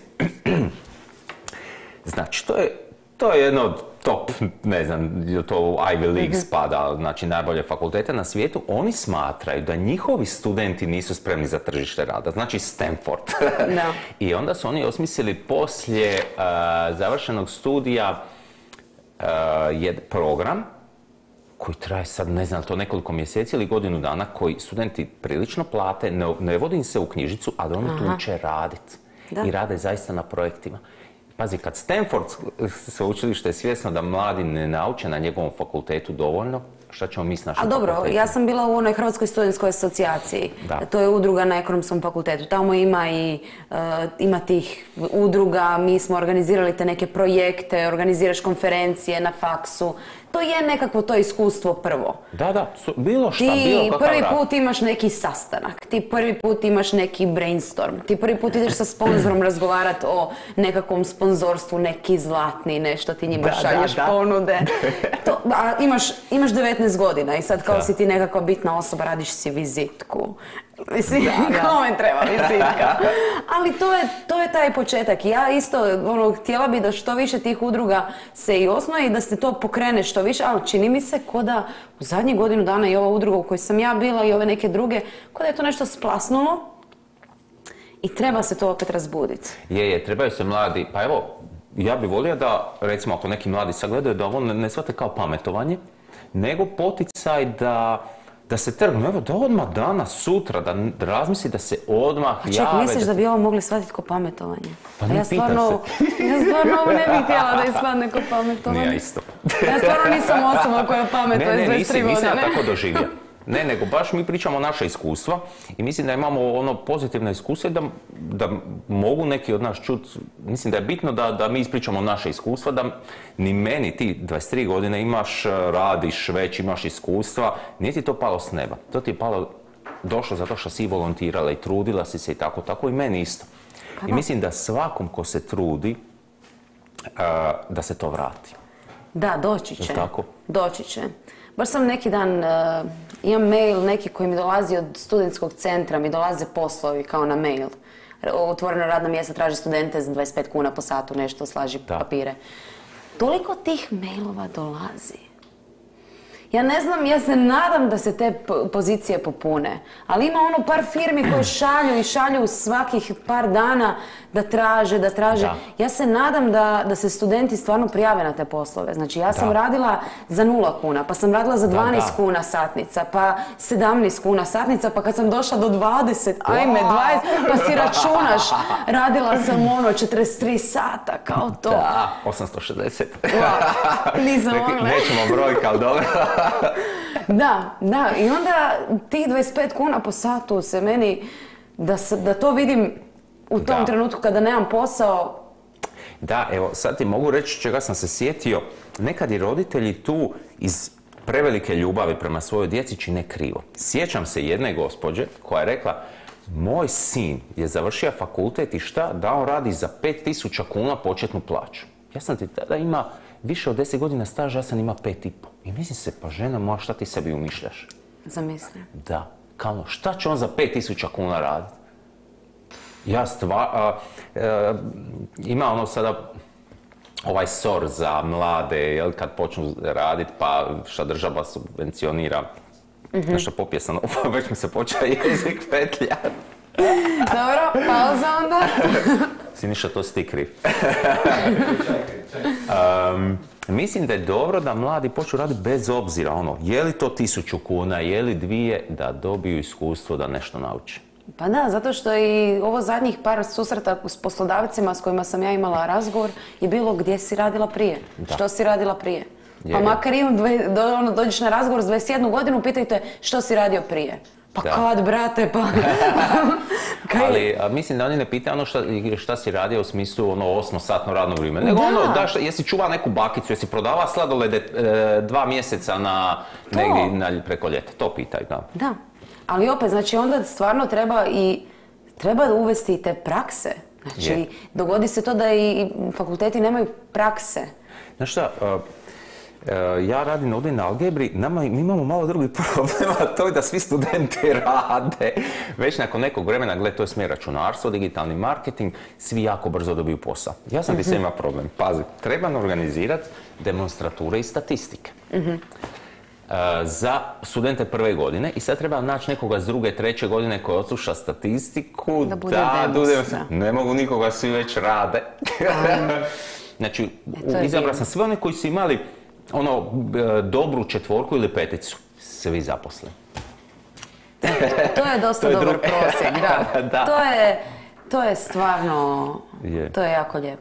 Znači, to je, to je jedno od top, ne znam, to u Ivy League spada, znači najbolje fakultete na svijetu. Oni smatraju da njihovi studenti nisu spremni za tržište rada. Znači Stanford. Da. I onda su oni osmislili poslije uh, završenog studija Uh, je program koji traje sad, ne znam, to nekoliko mjeseci ili godinu dana, koji studenti prilično plate, ne, ne vodi im se u knjižicu, ali oni tu uče raditi. I rade zaista na projektima. Pazi, kad Stanford sveučilište je svjesno da mladi ne nauče na njegovom fakultetu dovoljno, šta ćemo mi s našim A dobro, fakultetom? ja sam bila u onoj Hrvatskoj studentskoj asocijaciji. Da. To je udruga na Ekonomskom fakultetu. Tamo ima i uh, ima tih udruga, mi smo organizirali te neke projekte, organiziraš konferencije na faksu. To je nekakvo to iskustvo prvo. Da, da, su, bilo šta, Ti bilo kakav prvi rad. put imaš neki sastanak, ti prvi put imaš neki brainstorm, ti prvi put ideš sa sponzorom razgovarati o nekakvom sponzorstvu, neki zlatni, nešto, ti njima Da, šalješ da, da. ponude. To, a imaš, imaš devetnaest godina i sad kao Da. si ti nekakva bitna osoba, radiš si vizitku. Mislim, Da, da. kome treba vizitka? Ali to je, to je taj početak. Ja isto ono, htjela bi da što više tih udruga se i osnuje i da se to pokrene što više, ali čini mi se ko da u zadnjih godinu dana i ova udruga u kojoj sam ja bila i ove neke druge, ko da je to nešto splasnulo i treba se to opet razbuditi. Je, je, trebaju se mladi, pa evo, ja bih volio da, recimo, ako neki mladi sagledaju, da ovo ne, ne shvate kao pametovanje, nego poticaj da, da se trgnu, evo, da odmah danas, sutra, da n- razmisli da se odmah A ček, jave. misliš da se- bi ovo mogli shvatiti ko pametovanje? Pa A ne, ja pitam stvarno, ja stvarno ovo ne bih htjela da ispadne ko Ni pametovanje. ja isto. Ja stvarno nisam osoba koja pametuje Ne, s ne, dvadeset tri nisi, nisam ja godine. tako doživio. Ne, nego baš mi pričamo naša iskustva i mislim da imamo ono pozitivna iskustva i da, da mogu neki od nas čut, mislim da je bitno da, da mi ispričamo naše iskustva, da ni meni, ti dvadeset tri godine imaš, radiš već, imaš iskustva, nije ti to palo s neba. To ti je palo, došlo zato što si volontirala i trudila si se i tako, tako i meni isto. Pa I da. mislim da svakom ko se trudi, a, da se to vrati. Da, doći će. Jel' tako? Doći će. Baš sam neki dan, uh, imam mail neki koji mi dolazi od studentskog centra, mi dolaze poslovi kao na mail. Otvoreno radno mjesto traži studente za dvadeset pet kuna po satu, nešto, slaži Da. papire. Toliko tih mailova dolazi. Ja ne znam, ja se nadam da se te p- pozicije popune, ali ima ono par firmi koje šalju i šalju svakih par dana da traže, da traže. Da. Ja se nadam da, da se studenti stvarno prijave na te poslove. Znači ja sam Da. radila za nula kuna, pa sam radila za Da, dvanaest da. kuna satnica, pa sedamnaest kuna satnica, pa kad sam došla do dvadeset, ajme dvadeset, pa si računaš, radila sam ono četrdeset tri sata, kao to. Da, osamsto šezdeset. Wow, nisam Neki- mogla. Nećemo brojka, ali dobro. Da, da, i onda tih dvadeset pet kuna po satu se meni, da, se, da to vidim u tom Da. trenutku kada nemam posao, Da, evo, sad ti mogu reći čega sam se sjetio. Nekad i roditelji tu iz prevelike ljubavi prema svojoj djeci čine krivo. Sjećam se jedne gospođe koja je rekla, moj sin je završio fakultet i šta? Da on radi za pet tisuća kuna početnu plaću. Ja sam ti tada ima više od deset godina staža, ja sam ima pet i po. I mislim se, pa žena moja, šta ti sebi umišljaš? zamislim. Da, kao šta će on za pet tisuća kuna raditi? Ja stvar, a, e, ima ono sada ovaj S O R za mlade, jel, kad počnu raditi, pa šta država subvencionira. Mm-hmm. Nešto popije sam, već mi se počeo jezik petlja. Dobro, pauza onda. Siniša, to si ti kriv. um, mislim da je dobro da mladi počnu raditi bez obzira, ono, je li to tisuću kuna, je li dvije, da dobiju iskustvo da nešto nauče. Pa da, zato što i ovo zadnjih par susreta s poslodavcima s kojima sam ja imala razgovor je bilo gdje si radila prije, Da. što si radila prije. Je, Pa je. makar imam dve, do, ono, dođeš na razgovor s dvadeset jednu godinu, pitaju te što si radio prije. Pa Da. kad, brate, pa... Kaj- Ali a, mislim da oni ne pitaju ono šta, šta si radio u smislu ono osmosatno radno vrijeme, nego Da. ono da šta, jesi čuva neku bakicu, jesi prodava sladolede e, dva mjeseca na To. negdje na, preko ljeta, to pitaju, da. Da, ali opet, znači onda stvarno treba i treba uvesti i te prakse. Znači, Je. dogodi se to da i fakulteti nemaju prakse. Znaš šta, e, e, ja radim ovdje na algebri, nama, mi imamo malo drugi problem, a to je da svi studenti rade. Već nakon nekog vremena, gled, to je smjer računarstvo, digitalni marketing, svi jako brzo dobiju posao. Ja sam ti sve ima problem. Pazi, trebam organizirati demonstrature i statistike. E, za studente prve godine i sad treba naći nekoga s druge, treće godine koji odsluša statistiku, Da bude da, demos, bude- da. ne mogu nikoga, svi već rade. Znači, to je izabrao divno. sam sve one koji su imali ono, e, dobru četvorku ili peticu. Svi zaposleni. To je dosta To je dobar drugo. prosjek, da. Da. To je, to je stvarno, Je. to je jako lijepo.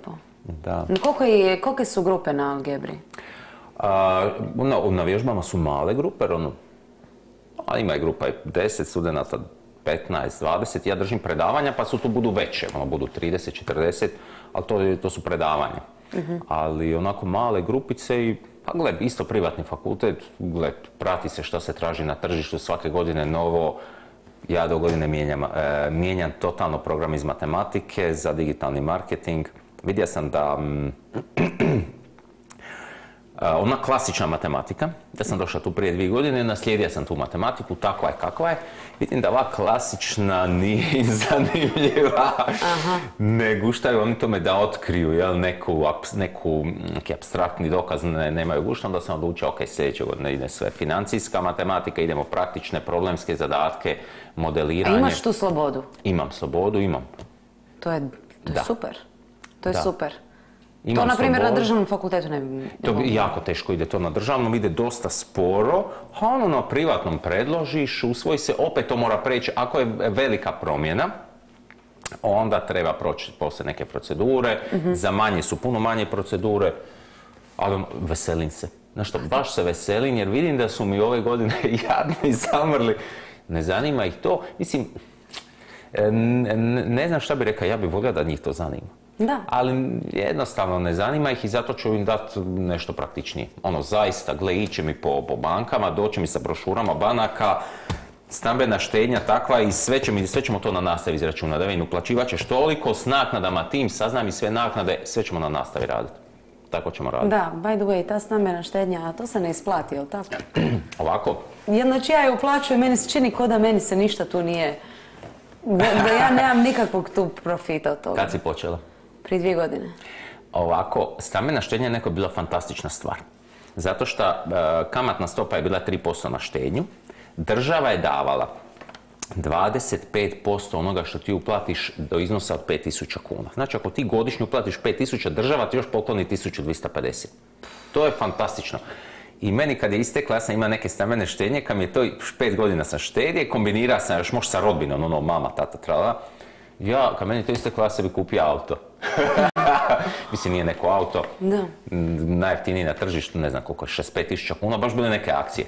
Da. Koliko je, kolike su grupe na algebri? A, na, na vježbama su male grupe, ono, a ima i grupa deset studenata, petnaest, dvadeset, ja držim predavanja pa su tu budu veće, ono budu trideset, četrdeset, ali to, je- to su predavanja. Mhm. Ali onako male grupice i, pa gled, isto privatni fakultet, gled, prati se što se traži na tržištu, svake godine novo, ja do godine mijenjam, e, mijenjam totalno program iz matematike za digitalni marketing. Vidio sam da mm, a, ona klasična matematika, ja sam došao tu prije dvije godine, naslijedio sam tu matematiku, takva je kakva je. Vidim da ova klasična nije zanimljiva, ne guštaju oni tome da otkriju, jel, neku, aps- neku, neki apstraktni dokaz, ne, nemaju gušta, onda sam odlučio, ok, sljedeće godine ide sve financijska matematika, idemo praktične problemske zadatke, A modeliranje. imaš tu slobodu? Imam slobodu, imam. To je, to je Da. super. To je Da. super. Imam To, na primjer, na slobodu. državnom fakultetu ne bi... ne To bi mogu. jako teško ide to na državnom, ide dosta sporo, a ono na privatnom predložiš, usvoji se, opet to mora preći, ako je velika promjena, onda treba proći poslije neke procedure, za manje su puno manje procedure, ali ono, veselim se. Znaš što, baš se veselim jer vidim da su mi ove godine jadni zamrli, ne zanima ih to, mislim, n- n- ne znam šta bi rekao, ja bih volio da njih to zanima. Da. Ali jednostavno ne zanima ih i zato ću im dati nešto praktičnije. Ono, zaista, gle, iće mi po, po bankama, doće mi sa brošurama banaka, stambena štednja takva i sve, će mi, sve ćemo to na nastavi izračunati. Da vidim, uplaćivat ćeš toliko s naknadama tim, saznam i sve naknade, sve ćemo na nastavi raditi. Tako ćemo raditi. Da, by the way, ta stambena štednja, a to se ne isplati, jel tako? Ovako, Ja, znači ja je uplaćujem, meni se čini ko da meni se ništa tu nije... Da, da ja nemam nikakvog tu profita od toga. kad si počela? Prije dvije godine. Ovako, stambena štednja je neko bila fantastična stvar. Zato što e, kamatna stopa je bila tri posto na štednju, država je davala dvadeset pet posto onoga što ti uplatiš do iznosa od pet tisuća kuna. Znači, ako ti godišnje uplatiš pet tisuća, država ti još pokloni tisuću dvjesto pedeset. To je fantastično. I meni kad je istekla, ja sam imao neke stambene štednje, kad mi je to pet godina sam štedije, kombinirao sam još možda sa rodbinom, ono, mama, tata, trala. Ja, kad meni to isteklo, ja sebi kupio auto. Mislim, nije neko auto. Da. M, Najjeftiniji na tržištu, ne znam koliko je, šezdeset pet tisuća kuna, baš bile neke akcije.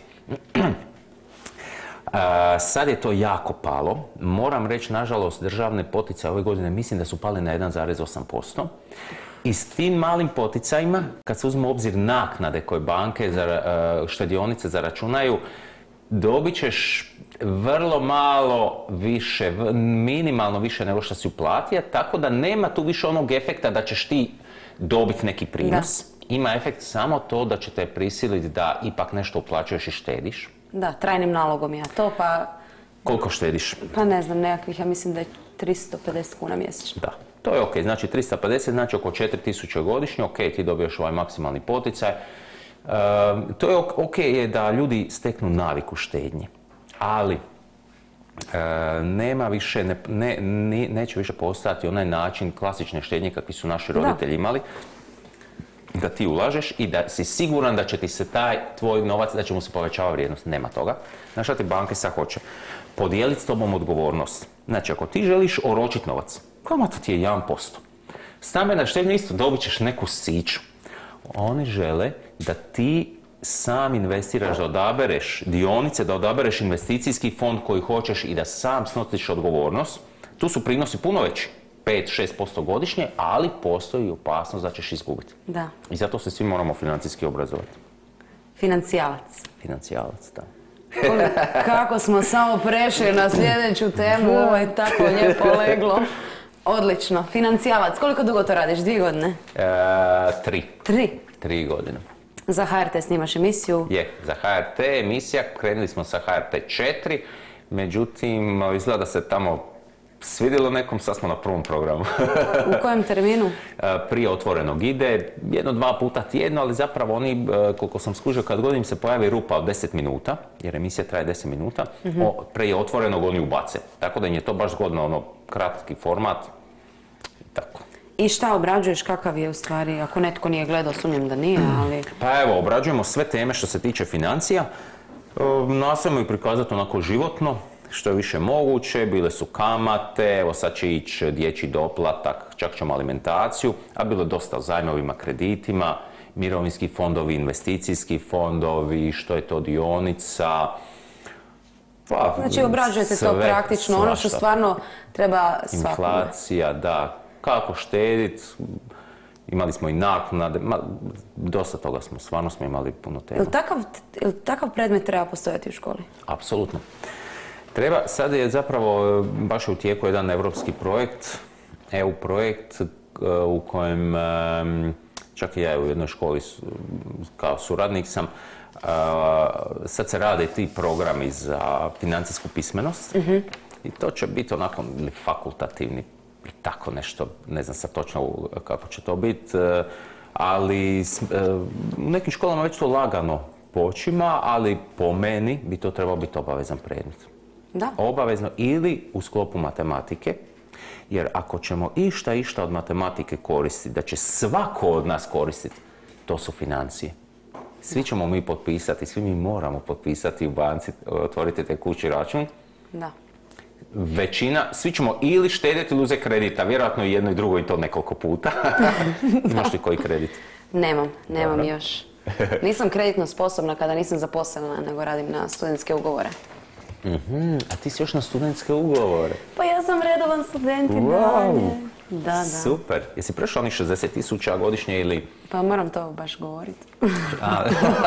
A, sad je to jako palo. Moram reći, nažalost, državne poticaje ove godine mislim da su pali na jedan zarez osam posto. I s tim malim poticajima, kad se uzme u obzir naknade koje banke, za, e, štedionice zaračunaju, dobit ćeš vrlo malo više, v- minimalno više nego što si uplatio, tako da nema tu više onog efekta da ćeš ti dobiti neki prinos. Ima efekt samo to da će te prisiliti da ipak nešto uplaćuješ i štediš. Da, trajnim nalogom ja to, pa, Koliko štediš? pa ne znam, nekakvih, ja mislim da je tristo pedeset kuna mjesečno. Da, to je ok. Znači tristo pedeset, znači oko četiri tisuće godišnje, ok, ti dobiješ ovaj maksimalni poticaj. E, to je ok, ok je da ljudi steknu naviku štednje, ali e, nema više, ne, ne, ne- neće više postojati onaj način klasične štednje kakvi su naši roditelji imali, da ti ulažeš i da si siguran da će ti se taj tvoj novac, da će mu se povećava vrijednost. Nema toga. Znaš šta ti banke sad hoće? Podijeliti s tobom odgovornost. Znači, ako ti želiš oročiti novac, kamata ti je jedan posto. Stambena štednja isto, dobit ćeš neku siću. Oni žele da ti sam investiraš, da odabereš dionice, da odabereš investicijski fond koji hoćeš i da sam snosiš odgovornost. Tu su prinosi puno veći, pet do šest posto godišnje, ali postoji opasnost da ćeš izgubiti. Da. I zato se svi moramo financijski obrazovati. Financijalac. Financijalac, da. Kako smo samo prešli na sljedeću temu, ovo je tako lijepo leglo. Odlično. Financijalac. Koliko dugo to radiš? Dvije godine? E, tri. Tri. Tri godine. Za H R T snimaš emisiju. Je, za H R T emisija, krenuli smo sa H R T četiri, međutim, izgleda da se tamo svidjelo nekom, sad smo na prvom programu. U kojem terminu? E, Prije otvorenog ide, jedno, dva puta tjedno, ali zapravo oni, e, koliko sam skužio, kad god im se pojavi rupa od deset minuta, jer emisija traje deset minuta, o, prije otvorenog oni ubace. Tako da im je to baš zgodno, ono, kratki format. Tako. I šta obrađuješ, kakav je u stvari, ako netko nije gledao, sumnjam da nije, ali... Pa evo, obrađujemo sve teme što se tiče financija. E, Nastojimo ih prikazati onako životno, što je više moguće, bile su kamate, evo sad će ići dječji doplatak, čak ćemo alimentaciju, a bilo je dosta o zajmovima, kreditima, mirovinski fondovi, investicijski fondovi, što je to dionica. Pa, znači obrađujete sve, to praktično, ono što svašta. stvarno treba svakome. Inflacija, da. Kako štediti, imali smo i naknade, ma, dosta toga smo, stvarno smo imali puno tema. Jel takav, jel takav predmet treba postojati u školi? Apsolutno. Treba, sad je zapravo, baš je u tijeku jedan evropski projekt, E U projekt u kojem, čak i ja u jednoj školi kao suradnik sam, sad se rade ti programi za financijsku pismenost mm-hmm. i to će biti onako ili fakultativni i tako nešto, ne znam sad točno kako će to biti, ali u nekim školama već to lagano počima, ali po meni bi to trebao biti obavezan predmet. Da. Obavezno ili u sklopu matematike, jer ako ćemo išta išta od matematike koristiti, da će svako od nas koristiti, to su financije. Svi ćemo mi potpisati, svi mi moramo potpisati u banci, otvoriti tekući račun. Da. Većina, svi ćemo ili štedjeti ili uzeti kredit, a vjerojatno i jedno i drugo i to nekoliko puta. Imaš li koji kredit? Nemam, nemam Dobro. još. Nisam kreditno sposobna kada nisam zaposlena, nego radim na studentske ugovore. Mm-hmm. A ti si još na studentske ugovore? Pa ja sam redovan student i Wow. dalje. Da, da. Super. Jesi prešao onih šezdeset tisuća godišnje ili... Pa moram to baš govoriti. A,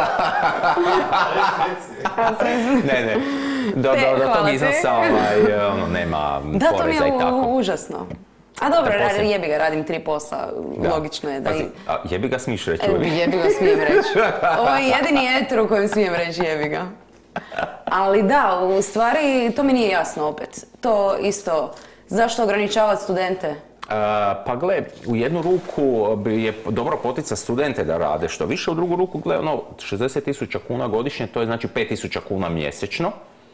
ne, ne. Do, do, do tog iznosa ovaj, ono, nema Da, to mi poreza i je tako. u- užasno. A dobro, Da, poslije- jebi ga, radim tri posla, Da. logično je da Pazi, i... a jebi ga smiješ reći, Evo, ili? jebi ga smijem reći. Ovo je jedini eter u kojem smijem reći jebi ga. Ali da, u stvari, to mi nije jasno opet. To isto, zašto ograničavati studente? A, pa gle, u jednu ruku bi je dobro poticati studente da rade što više, u drugu ruku gle, ono, šezdeset tisuća kuna godišnje, to je znači pet tisuća kuna mjesečno.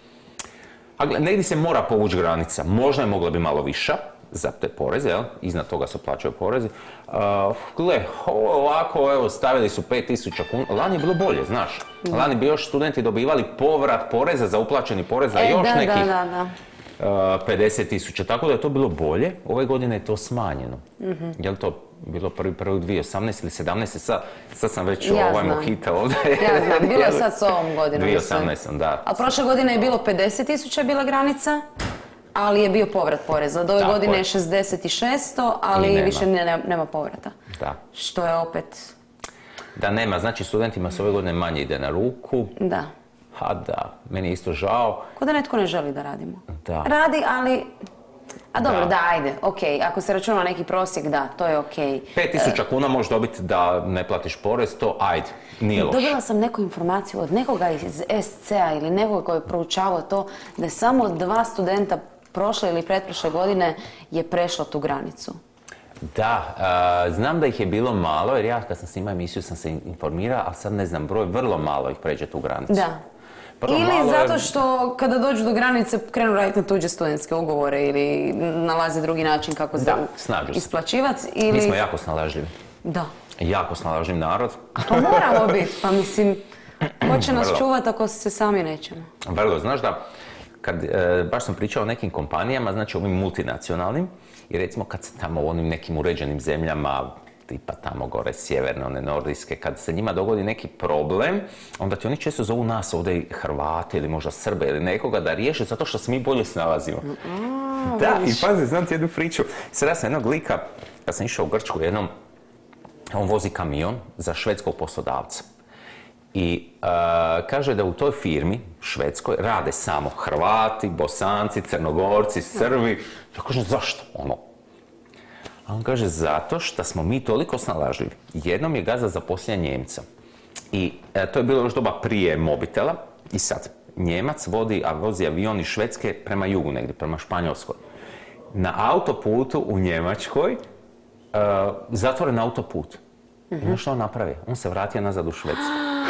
A gle, negdje se mora povući granica, možda je mogla bi malo viša za te poreze, jel? Iznad toga se plaćaju porezi. A, gle, ovo ovako, evo, stavili su pet tisuća kuna, lani je bilo bolje, znaš. Lani bi još studenti dobivali povrat poreza za uplaćeni porez na E, još da, nekih... da, da, da. pedeset tisuća, tako da je to bilo bolje. Ove godine je to smanjeno. Mm-hmm. Je li to bilo prvi prvi dvije tisuće osamnaeste ili sedamnaeste? Sad, sad sam već Ja ovaj znam. mojita ovdje. Ja znam, bilo je sad s ovom godinom. dvije tisuće osamnaeste, da. A prošle godine je bilo pedeset tisuća bila granica, ali je bio povrat poreza. Od ove Tako godine je. je šezdeset šesto, I ali nema. više ne, nema povrata. Da. Što je opet, Da nema, znači studentima se ove godine manje ide na ruku. da. Ha da, meni je isto žao. Ko da netko ne želi da radimo. Da. Radi, ali... A dobro, Da. da, ajde, okej. Ako se računa neki prosjek, da, to je okej. pet tisuća kuna možeš dobiti da ne platiš porez, to ajde, nije loše. Dobila sam neku informaciju od nekoga iz S C-a ili nekoga koji je proučavao to, da je samo dva studenta prošle ili pretprošle godine je prešlo tu granicu. Da, a, znam da ih je bilo malo, jer ja kad sam snimao emisiju sam se informirao, ali sad ne znam broj, vrlo malo ih pređe tu granicu. Da. Vrlo Ili malo je- zato što kada dođu do granice krenu raditi na tuđe studentske ugovore ili nalaze drugi način kako Da, za snađu se. isplaćivati ili... Mi smo jako snalažljivi. Da. Jako snalažljiv narod. To moramo biti, pa mislim, ko će nas Vrlo. čuvati ako se sami nećemo? Vrlo, znaš da, kad, e, baš sam pričao o nekim kompanijama, znači ovim multinacionalnim, i recimo kad se tamo u onim nekim uređenim zemljama, tipa tamo gore sjeverne, one nordijske, kad se njima dogodi neki problem, onda ti oni često zovu nas ovdje Hrvate ili možda Srbe ili nekoga da riješe zato što se mi bolje snalazimo. Da, i pazi, znam ti jednu priču. Sada sam jednog lika, kad sam išao u Grčku jednom, on vozi kamion za švedskog poslodavca. I uh, kaže da u toj firmi, švedskoj, rade samo Hrvati, Bosanci, Crnogorci, Srbi. Ja kažem, zašto? Ono. A on kaže, zato što smo mi toliko snalažljivi. Jednom je gazda zaposlio Njemca. I uh, to je bilo još doba prije mobitela. I sad, Njemac vodi, a vozi avion iz Švedske prema jugu negdje, prema Španjolskoj. Na autoputu u Njemačkoj uh, zatvoren autoput. Mm-hmm. Znaš što on napravio? On se vratio nazad u Švedsku.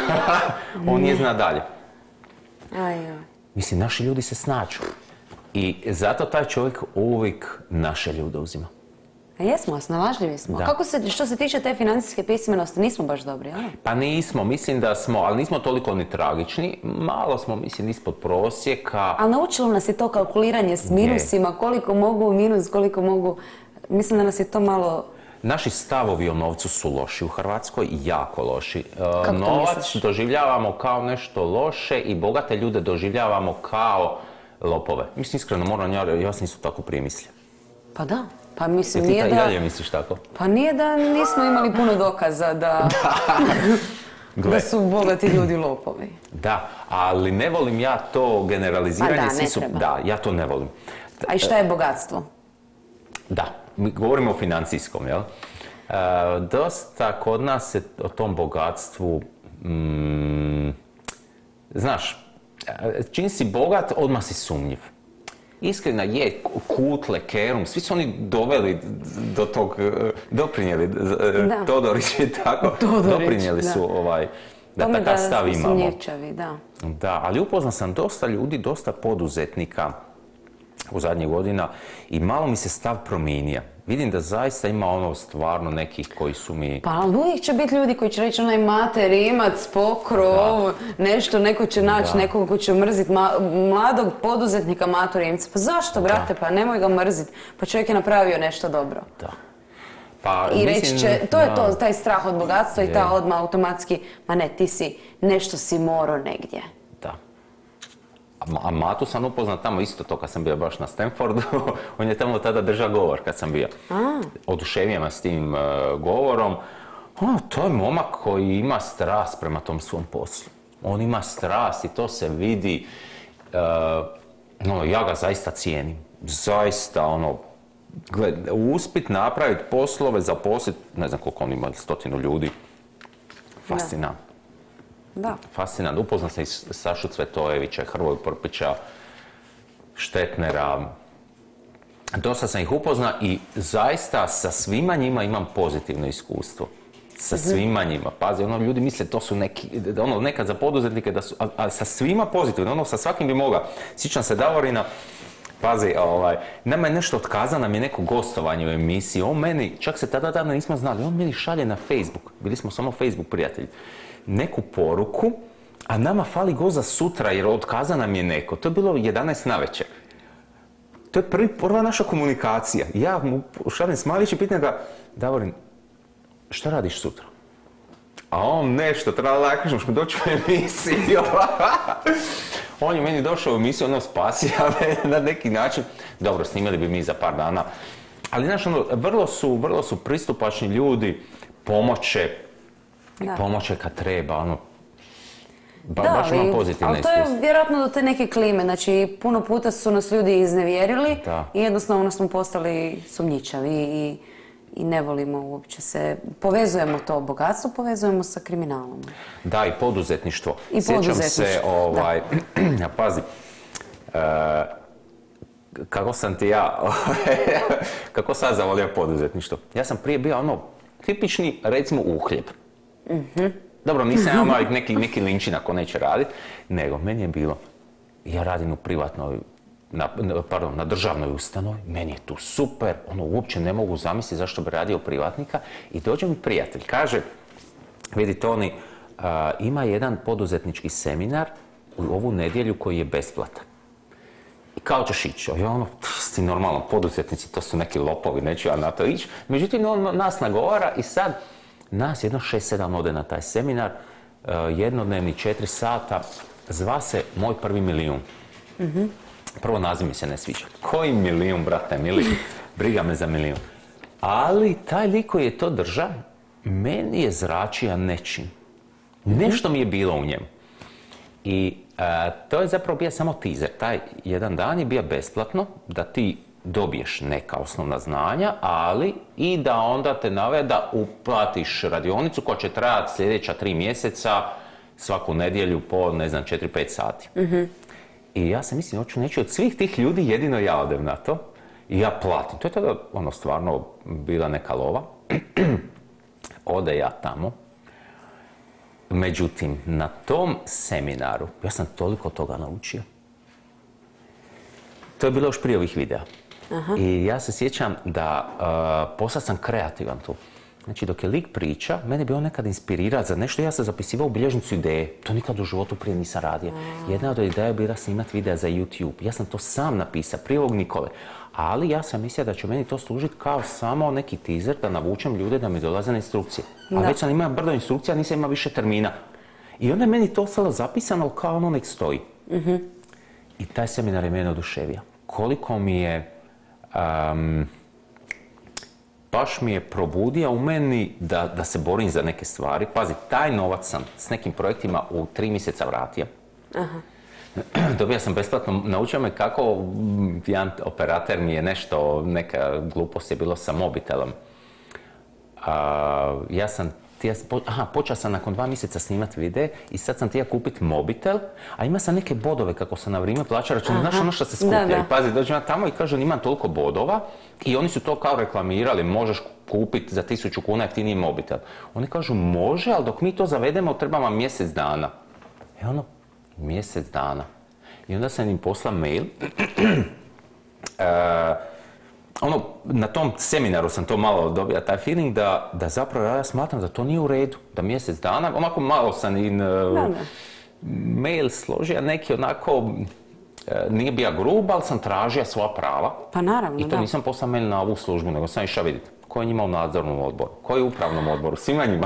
On je zna dalje. Aj, aj. Mislim, naši ljudi se snađu. I zato taj čovjek uvijek naše ljude uzima. A jesmo, snalažljivi smo. Da. Kako se, što se tiče te financijske pismenosti, nismo baš dobri, jel? Pa nismo, mislim da smo, ali nismo toliko ni tragični. Malo smo, mislim, ispod prosjeka. Ali naučilo nas je to kalkuliranje s minusima, koliko mogu u minus, koliko mogu... Mislim da nas je to malo... Naši stavovi o novcu su loši u Hrvatskoj, jako loši. E, Kako to Novac misliš? doživljavamo kao nešto loše i bogate ljude doživljavamo kao lopove. Mislim, iskreno moram, ja, ja sam isto tako prije mislio. Pa da. Pa mislim, Jer ti nije ta- i da... dalje misliš tako? Pa nije da nismo imali puno dokaza da... Gle. da su bogati ljudi lopovi. Da, ali ne volim ja to generaliziranje. Pa da, svi ne su, treba. Da, ja to ne volim. A i šta je bogatstvo? Da, mi govorimo o financijskom, jel? E, dosta kod nas se o tom bogatstvu, mm, znaš, e, čim si bogat, odmah si sumnjiv. Iskreno je, Kutle, Kerum, svi su oni doveli do tog, e, doprinijeli, e, Da. Todorić i tako, Todorić, doprinijeli da. su ovaj, da Tome takav da stav smo imamo. sumnjivčavi, da. Da, ali upoznao sam dosta ljudi, dosta poduzetnika u zadnjih godina i malo mi se stav promijenio. Vidim da zaista ima ono stvarno nekih koji su mi... Pa uvijek će biti ljudi koji će reći onaj mate, rimac, pokrov, nešto, neko će naći Da. nekog ko će mrzit ma- mladog poduzetnika Matu Rimca. Pa zašto, brate, pa nemoj ga mrzit. Pa čovjek je napravio nešto dobro. Da. Pa, I mislim, reći će, to je da. to, taj strah od bogatstva i Je. ta odmah automatski, ma ne, ti si, nešto si morao negdje. Da. A, Ma- a Matu sam upoznat tamo isto to kad sam bio baš na Stanfordu. On je tamo tada držao govor kad sam bio. Oduševio me s tim uh, govorom. Ono, to je momak koji ima strast prema tom svom poslu. On ima strast i to se vidi. Uh, ono, ja ga zaista cijenim. Zaista, ono, gled, uspit napraviti poslove, zaposliti, ne znam koliko on ima, stotinu ljudi. Fascinantno. Da. Fascinantno. Upoznao sam i s- Sašu Cvetojevića, Hrvoju Prpića, Štetnera. Dosta sam ih upoznao i zaista sa svima njima imam pozitivno iskustvo. Sa svima njima. Pazi, ono, ljudi misle to su neki, ono, nekad za poduzetnike da su, a, a sa svima pozitivno, ono, sa svakim bi mogao. Sjećam se Davorina, pazi, ovaj, nama je nešto otkazano, nam je neko gostovanje u emisiji, on meni, čak se tada dana nismo znali, on meni šalje na Facebook, bili smo samo Facebook prijatelji, neku poruku, a nama fali go za sutra jer otkazan nam je neko. To je bilo jedanaest navečer. To je prvi, prva naša komunikacija. Ja mu šaljem smalić i pitam ga, Davorin, šta radiš sutra? A on nešto, treba kažem, što doći u emisiju. On je meni došao u emisiju, ono spasio me na neki način. Dobro, snimali bi mi za par dana. Ali, znaš, ono, vrlo su, vrlo su pristupačni ljudi, pomoće, Da. pomoće kad treba, ono, ba, Da, baš imam ali- pozitivne ali to je iskustva. vjerojatno do te neke klime, znači puno puta su nas ljudi iznevjerili Da. i jednostavno smo postali sumnjičavi i, i ne volimo uopće se, povezujemo to bogatstvo, povezujemo sa kriminalom. Da, i poduzetništvo. I Sjećam se, poduzetništvo, ovaj, ja, pazi, e, kako sam ti ja, kako sad zavolio poduzetništvo. Ja sam prije bio ono, tipični, recimo, uhljeb. Dobro, nisam ja mali neki, neki linčina ko neće raditi, nego meni je bilo, ja radim u privatnoj, na, na- pardon, na državnoj ustanovi, meni je tu super, ono, uopće ne mogu zamisliti zašto bi radio privatnika i dođe mi prijatelj, kaže, vidi Toni, a, ima jedan poduzetnički seminar u ovu nedjelju koji je besplatan. I kao ćeš ići? A ja ono, ti normalno, poduzetnici, to su neki lopovi, neću ja na to ići. Međutim, on nas nagovara i sad nas jedno šest sedam ode na taj seminar, e, jednodnevni četiri sata, zva se Moj prvi milijun. Prvo naziv mi se ne sviđa. Koji milijun, brate mili? Briga me za milijun. Ali taj lik koji je to drža, meni je zračija nečim. Nešto mi je bilo u njemu. I e, to je zapravo bio samo teaser. Taj jedan dan je bio besplatno, da ti dobiješ neka osnovna znanja, ali i da onda te navede da uplatiš radionicu koja će trajati sljedeća tri mjeseca, svaku nedjelju po, ne znam, četiri pet sati. I ja sam mislim, hoću neću od svih tih ljudi jedino ja odem na to i ja platim. To je tada ono stvarno bila neka lova. Ode ja tamo. Međutim, na tom seminaru ja sam toliko toga naučio. To je bilo još prije ovih videa. Aha. I ja se sjećam da uh, postao sam kreativan tu. Znači, dok je lik priča, mene bi on nekad inspirirao za nešto, ja sam zapisivao u bilježnicu ideje. To nikad u životu prije nisam radio. Jedna od ideja je bila snimati videa za YouTube. Ja sam to sam napisao, prije ovog Nikole. Ali ja sam mislio da će meni to služiti kao samo neki teaser, da navučem ljude da mi dolaze na instrukcije. A već sam imao brdo instrukcija, nisam imao više termina. I onda je meni to ostalo zapisano kao ono nek stoji. Uh-huh. I taj seminar je mene oduševio. Koliko mi je... Um, baš mi je probudio u meni da, da se borim za neke stvari. Pazi, taj novac sam s nekim projektima u tri mjeseca vratio. Aha. Dobio sam besplatno, naučio me kako jedan operater mi je nešto, neka glupost je bilo sa mobitelom. A, ja sam tija, aha, počeo sam nakon dva mjeseca snimati videe i sad sam tija kupiti mobitel, a ima sam neke bodove kako sam na vrijeme plaća račun. Znaš ono što se skuplja. Da, da. I pazi, dođem ja tamo i kažem imam toliko bodova i oni su to kao reklamirali, možeš kupiti za tisuću kuna jeftiniji mobitel. Oni kažu može, ali dok mi to zavedemo treba vam mjesec dana. I ono, mjesec dana. I onda sam im poslao mail. e, ono, na tom seminaru sam to malo dobio, taj feeling da, da zapravo ja smatram da to nije u redu. Da mjesec dana, onako malo sam im da, da. mail složio, neki onako, e, nije bio grub, ali sam tražio svoja prava. Pa naravno, I to da. nisam poslao mail na ovu službu, nego sam išao vidjeti ko je njima u nadzornom odboru, ko je u upravnom odboru, svima njima.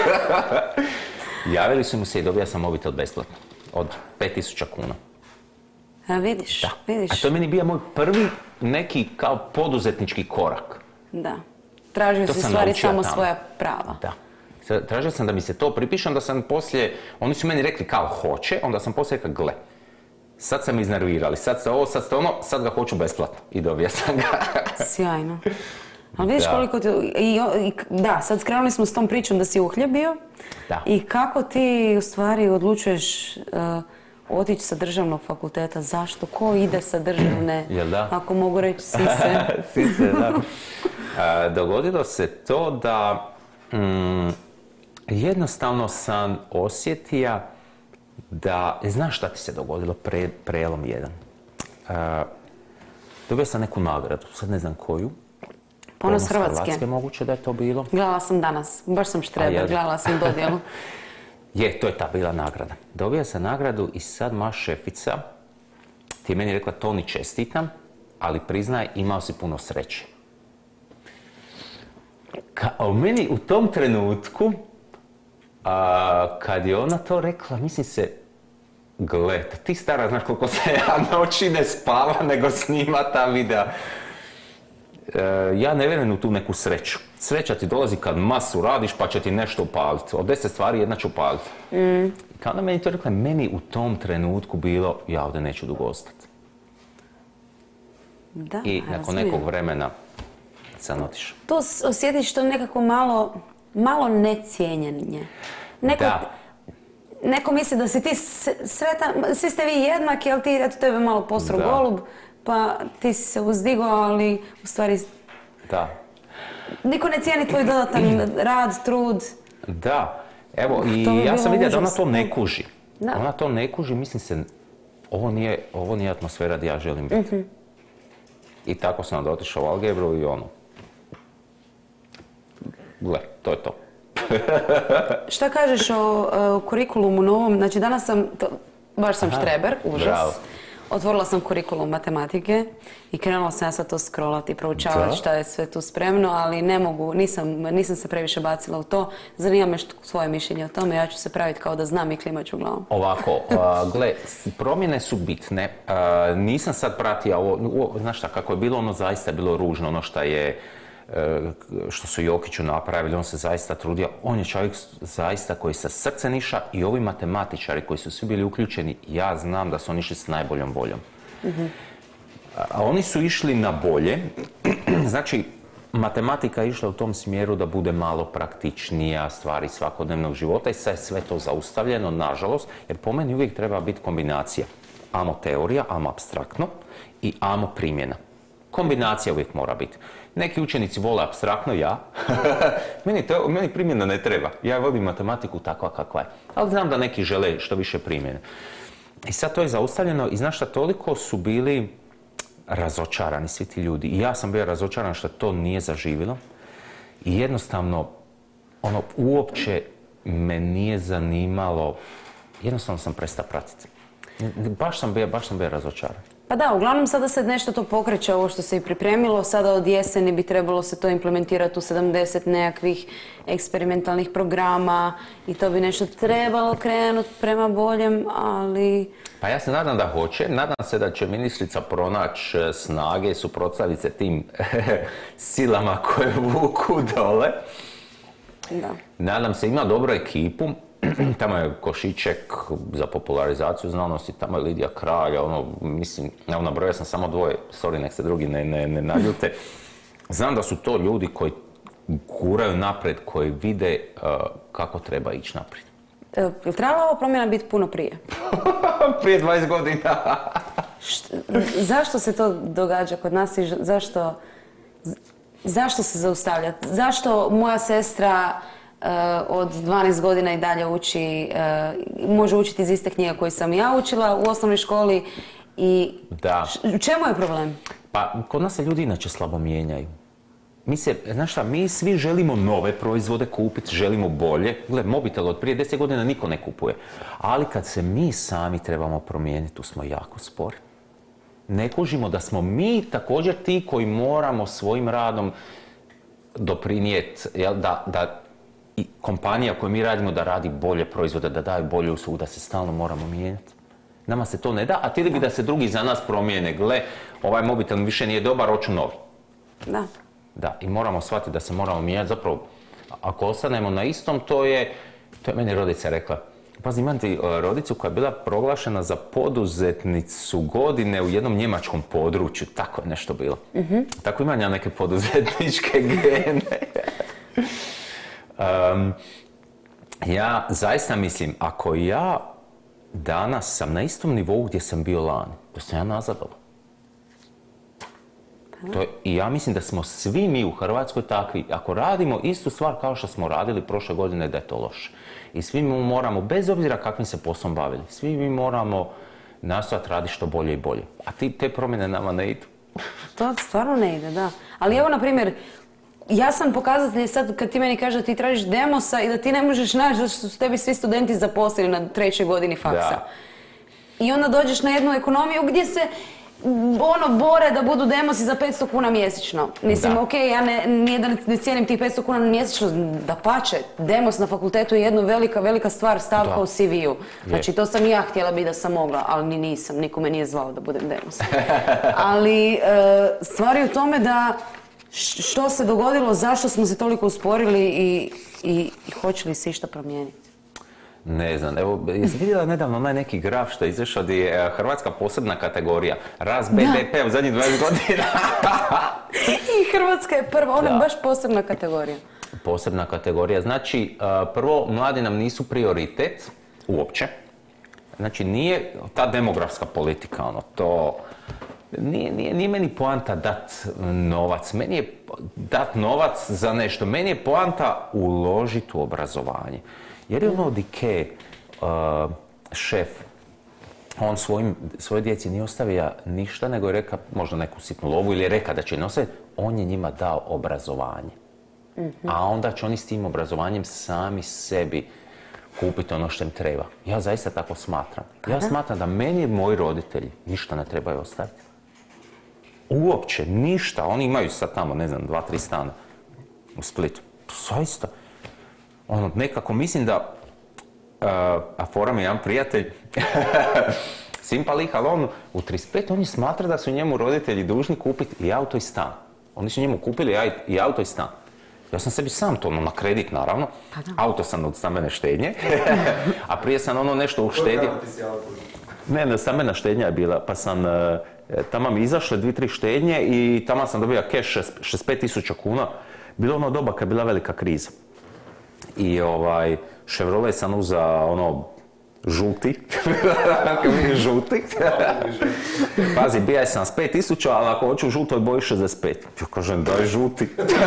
Javili su mu se i dobio sam mobitel besplatno. Od pet tisuća kuna. A vidiš, da. vidiš. A to je meni bio moj prvi neki kao poduzetnički korak. Da. Tražio si stvari samo tamo. Svoja prava. Da. Tražio sam da mi se to pripiše, onda sam poslije, oni su meni rekli kao hoće, onda sam poslije rekao, gle, sad sam iznervirali, sad se ovo, sad se ono, sad ga hoću besplatno. I dobio sam ga. Sjajno. Ali vidiš da. Koliko ti... I, i, da, sad skrenuli smo s tom pričom da si uhljebio. Da. I kako ti u stvari odlučuješ uh, otići sa državnog fakulteta? Zašto? Ko ide sa državne? Jel da? Ako mogu reći sise. Sise, da. A, dogodilo se to da mm, jednostavno sam osjetio da... Znaš šta ti se dogodilo? Pre, prelom jedan. A, dobio sam neku nagradu, sad ne znam koju. Ponos Hrvatske. Hrvatske moguće da je to bilo. Gledala sam danas, baš sam štreber, gledala sam dodjelu. Je, to je ta bila nagrada. Dobija sam nagradu i sad moja šefica ti je meni rekla Toni čestitam, ali priznaj imao si puno sreće. Ka, a u meni u tom trenutku, a, kad je ona to rekla, mislim se, gle, ti stara znaš koliko se ja noći ne spava nego snima ta videa. Ja ne vjerujem u tu neku sreću. Sreća ti dolazi kad masu radiš pa će ti nešto upaliti. Od deset stvari jedna će upaliti. Mm. Kad ona meni to rekla, meni u tom trenutku bilo, ja ovdje neću dugo ostati. Da, I nakon razumije. nekog vremena sam otišao. To osjetiš to nekako malo, malo necijenjenje. Neko, da. Neko misli da si ti sretan, svi ste vi jednaki, ali ti, eto tebe malo postro golub. Pa ti si se uzdigao, ali u stvari... Da. Niko ne cijeni tvoj dodatan rad, trud. Da. Evo, i ja sam vidio da ona to ne kuži. Da. Ona to ne kuži, mislim se, ovo nije, ovo nije atmosfera gdje ja želim biti. Uh-huh. I tako sam onda otišao u algebru i ono... Gle, to je to. Šta kažeš o uh, kurikulumu novom? Znači, danas sam, to, baš sam Aha, štreber, užas. Bravo. Otvorila sam kurikulum matematike i krenula sam ja sad to scrollati i proučavati šta je sve tu spremno, ali ne mogu, nisam, nisam se previše bacila u to. Zanima me što svoje mišljenje o tome, ja ću se praviti kao da znam i klimat ću glavom. Ovako, uh, gle, promjene su bitne. Uh, nisam sad pratila ovo, znaš šta, kako je bilo ono zaista je bilo ružno, ono što je što su Jokiću napravili, on se zaista trudio. On je čovjek zaista koji sa srcem iša i ovi matematičari koji su svi bili uključeni, ja znam da su oni išli s najboljom voljom. Mm-hmm. A oni su išli na bolje. Znači, matematika je išla u tom smjeru da bude malo praktičnija stvari svakodnevnog života i sad je sve to zaustavljeno, nažalost, jer po meni uvijek treba biti kombinacija. Amo teorija, amo apstraktno i amo primjena. Kombinacija uvijek mora biti. Neki učenici vole apstraktno, ja. meni, to, meni primjena ne treba. Ja volim matematiku takva kakva je. Ali znam da neki žele što više primjene. I sad to je zaustavljeno i znaš šta, toliko su bili razočarani svi ti ljudi. I ja sam bio razočaran što to nije zaživjelo. I jednostavno, ono, uopće me nije zanimalo, jednostavno sam prestao pratiti. Baš sam bio, baš sam bio razočaran. Pa da, uglavnom sada se nešto to pokreće, ovo što se i pripremilo, sada od jeseni bi trebalo se to implementirati u sedamdeset nekakvih eksperimentalnih programa i to bi nešto trebalo krenuti prema boljem, ali... Pa ja se nadam da hoće, nadam se da će ministrica pronaći snage, suprotstaviti se tim silama koje vuku dole. Da. Nadam se, ima dobru ekipu. Tamo je Košiček za popularizaciju znanosti, tamo je Lidija Kralj, ono, mislim, evo nabrojao sam samo dvoje, sorry, nek se drugi ne, ne, ne naljute. Znam da su to ljudi koji guraju naprijed, koji vide uh, kako treba ići naprijed. E, je trebala ova promjena biti puno prije? Prije dvadeset godina. Št, zašto se to događa kod nas i zašto, zašto se zaustavlja? Zašto moja sestra Uh, od dvanaest godina i dalje uči, uh, može učiti iz iste knjige koju sam ja učila u osnovnoj školi i da. U čemu je problem? Pa kod nas se ljudi inače slabo mijenjaju. Mi se, znaš šta, mi svi želimo nove proizvode kupiti, želimo bolje. Gle, mobitel od prije deset godina niko ne kupuje. Ali kad se mi sami trebamo promijeniti, tu smo jako spori. Ne kužimo da smo mi također ti koji moramo svojim radom doprinijeti, jel, da, da i kompanija koju mi radimo da radi bolje proizvode, da daje bolje uslugu, da se stalno moramo mijenjati. Nama se to ne da, a htjeli bi da se drugi za nas promijene. Gle, ovaj mobitel više nije dobar, hoću novi. Da. Da, i moramo shvatiti da se moramo mijenjati. Zapravo, ako ostanemo na istom, to je, to je meni rodica rekla. Pazi, imam ti rodicu koja je bila proglašena za poduzetnicu godine u jednom njemačkom području. Tako je nešto bilo. Mm-hmm. Tako imam ja neke poduzetničke gene. Um, ja zaista mislim, ako ja danas sam na istom nivou gdje sam bio lani, da sam ja nazadovao. To je, i ja mislim da smo svi mi u Hrvatskoj takvi. Ako radimo istu stvar kao što smo radili prošle godine, da je to loše. I svi mi moramo, bez obzira kakvim se poslom bavili, svi mi moramo nastojati raditi što bolje i bolje. A ti, te promjene nama ne idu. To stvarno ne ide, da. Ali evo, na primjer, ja sam pokazatelj sad kad ti meni kažeš da ti tražiš demosa i da ti ne možeš naći da su tebi svi studenti zaposleni na trećoj godini faksa. Da. I onda dođeš na jednu ekonomiju gdje se ono bore da budu demosi za petsto kuna mjesečno. Mislim, da. ok, ja ne, nije da ne cijenim tih petsto kuna mjesečno, da pače, demos na fakultetu je jedna velika, velika stvar, stavka da. U C V-u. Znači, to sam i ja htjela bi da sam mogla, ali ni nisam, niko me nije zvao da budem demos. Ali e, stvar je u tome da što se dogodilo, zašto smo se toliko usporili i, i, i hoće li se išta promijeniti? Ne znam, evo, jesi vidjela nedavno onaj neki graf što je izašao gdje je Hrvatska posebna kategorija, rast B D P u zadnjih dvadeset godina. I Hrvatska je prva, ona je baš posebna kategorija. Posebna kategorija, znači prvo, mladi nam nisu prioritet uopće. Znači nije ta demografska politika, ono, to... Nije, nije, nije meni poanta dat novac, meni je dat novac za nešto, meni je poanta uložiti u obrazovanje. Jer je ono Dike, uh, šef, on svojim, svoje djeci nije ostavio ništa, nego je rekao možda neku sitnu lovu ili je rekao da će im ostaviti, on je njima dao obrazovanje. Mm-hmm. A onda će oni s tim obrazovanjem sami sebi kupiti ono što im treba. Ja zaista tako smatram. Ja smatram da meni moji roditelji ništa ne trebaju ostaviti. Uopće, ništa. Oni imaju sad tamo, ne znam, dva, tri stana u Splitu. Zaista. Ono, nekako mislim da, uh, a fora mi je jedan prijatelj, Simpa lik, ali on u trideset pet on je smatra da su njemu roditelji dužni kupiti i auto i stan. Oni su njemu kupili i auto i stan. Ja sam sebi sam to, ono, na kredit naravno. Auto sam od stambene štednje, a prije sam ono nešto uštedio. Ne, ne, stambena štednja je bila, pa sam, uh, tamo mi izašle dvije, tri štednje i tamo sam dobio keš šezdeset pet tisuća kuna. Bilo ono doba kad je bila velika kriza. I ovaj, Chevrolet sam uzao ono, žuti, žuti. Pazi, bija je sedamdeset pet tisuća, ali ako hoću žuto je boji šezdeset pet. Ja kažem, daj žuti.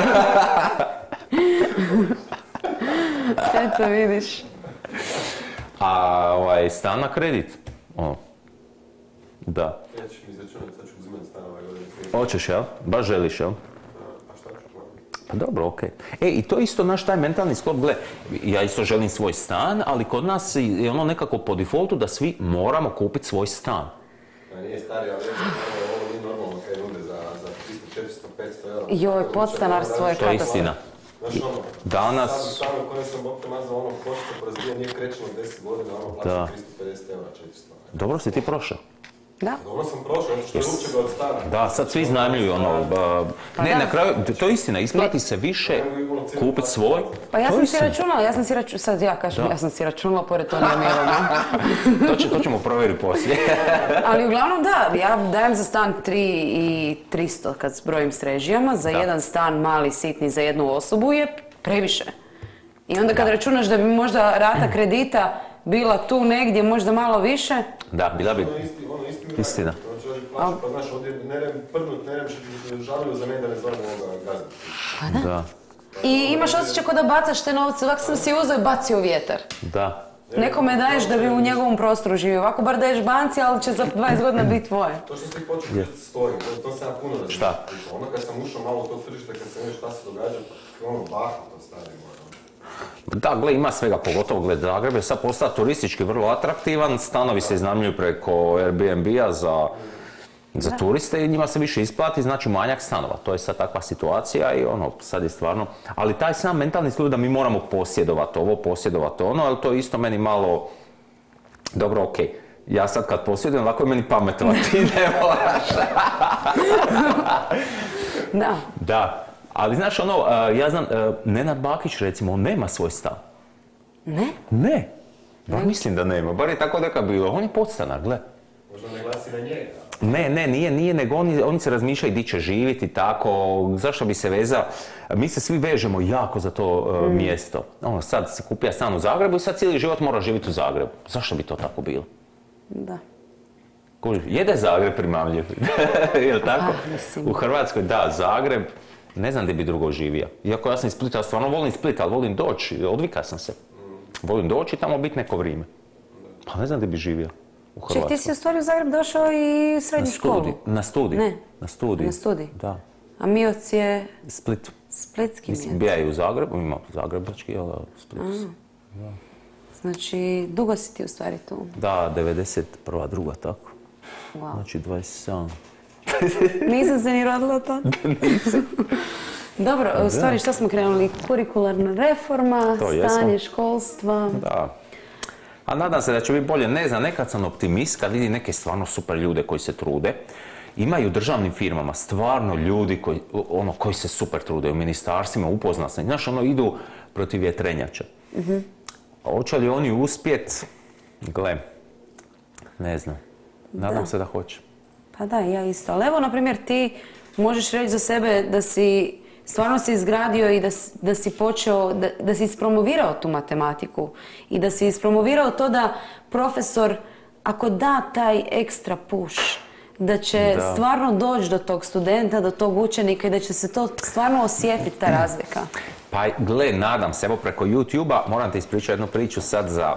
Eto, vidiš. A ovaj, stan na kredit. Ono, Da. Ja ćeš mi izračunati, sad ću uzimati stan ove godine. Hoćeš, jel? Baš želiš, jel? A šta ću gledati? Pa dobro, okej. E, i to isto naš taj mentalni sklop, gle, ja isto želim svoj stan, ali kod nas je ono nekako po defaultu da svi moramo kupiti svoj stan. A nije stari, ali ovo nije normalno kaj nude za, za tristo, četiristo, petsto eura. Joj, podstanarstvo je To je katastrofa. istina. Znaš ono, Danas- sad u stanu u kojem sam Bog te mazao, ono košta po razbija nije krećeno deset godina, ono Da. plaća tristo pedeset eura, četiristo. Dobro si ti prošao. Da. Dobro sam prošao, zato što je uče ga od stana. Da, sad svi iznajmljuju ono, ba, Pa ne, da. na kraju, to je istina, isplati se više kupiti svoj. Pa ja To je sam si istina. računala, ja sam si računala, sad ja kažem, Da. ja sam si računala pored Tonija Milana. To, će, to ćemo provjeriti poslije. Ali uglavnom da, ja dajem za stan tri i tristo kad zbrojim s režijama, za Da. jedan stan mali, sitni, za jednu osobu je previše. I onda kad Da. računaš da bi možda rata kredita bila tu negdje, možda malo više, Da, bila bi Ono isti, ono isti mi istina. radi. Ono čovjek plaća, pa znaš, ovdje ne rem prdnut, ne rem žalio za mene da ne zovem ovoga gazda. Da, i imaš osjećaj kao da bacaš te novce, ovako sam si uzeo i bacio u vjetar. da. Nekome daješ da bi u njegovom prostoru živio, ovako bar daješ banci, ali će za dvadeset godina biti tvoje. To što si ti počeo pričati story, to, to sam ja puno razmišljao. Šta? Ono kad sam ušao malo u to tržište, kad sam vidio šta se događa, pa ono bahu to stari moj. Da, gle, ima svega, pogotovo gled Zagreb je sad postao turistički vrlo atraktivan, stanovi se iznajmljuju preko Airbnb-a za, za turiste i njima se više isplati, znači manjak stanova. To je sad takva situacija i ono, sad je stvarno... Ali taj sam mentalni sklop da mi moramo posjedovati ovo, posjedovati ono, ali to je isto meni malo... Dobro, okej. Ja sad kad posjedujem, lako je meni pametovati, ti ne moraš. Da. Da, ali znaš ono, uh, ja znam, uh, Nenad Bakić recimo, on nema svoj stan. Ne? Ne. Bar mislim da nema, bar je tako nekad bilo. On je podstanar, gle. Možda ne glasi na njega. Ne, ne, nije, nije, nego oni, oni se razmišljaju di će živjeti, tako, zašto bi se vezao. Mi se svi vežemo jako za to uh, mjesto. Ono, sad se kupija stan u Zagrebu i sad cijeli život mora živjeti u Zagrebu. Zašto bi to tako bilo? Da. Kužiš, jede Zagreb primamljiv, jel tako? Ah, mislim. U Hrvatskoj, da, Zagreb, ne znam gdje bi drugo živio. Iako ja sam iz Splita, ja stvarno volim Split, ali volim doći, odvika sam se. Volim doći i tamo biti neko vrijeme. Pa ne znam gdje bi živio u Ček, Hrvatskoj. ti si u stvari u Zagreb došao i Na srednju studij, školu. na studij. Ne. Na studij. Na studij. Da. A Mioc je Split. splitski Mislim, Mioc. bija je u Zagrebu, ima zagrebački, ali Split. Znači, dugo si ti u stvari tu. Da, devedeset prva, druga, tako. Wow. Znači dvadeset sedam. Nisam se ni rodila to. Dobro, u stvari što smo krenuli? Kurikularna reforma, To jesmo. stanje školstva. Da. A nadam se da će biti bolje. Ne znam, nekad sam optimist kad vidim neke stvarno super ljude koji se trude. Ima i u državnim firmama stvarno ljudi koji, ono, koji se super trude, u ministarstvima, upoznat sam. Znaš, ono, idu protiv vjetrenjača. A hoće li oni uspjet? Gle, ne znam. Nadam Da. se da hoće. Pa da, ja isto. Ali evo, na primjer, ti možeš reći za sebe da si stvarno si izgradio i da, s- da si počeo, da, da si ispromovirao tu matematiku i da si ispromovirao to da profesor, ako da taj ekstra push, da će Da. stvarno doći do tog studenta, do tog učenika i da će se to stvarno osjetiti, ta razlika. Pa gle, nadam se, evo preko YouTube-a, moram ti ispričati jednu priču sad za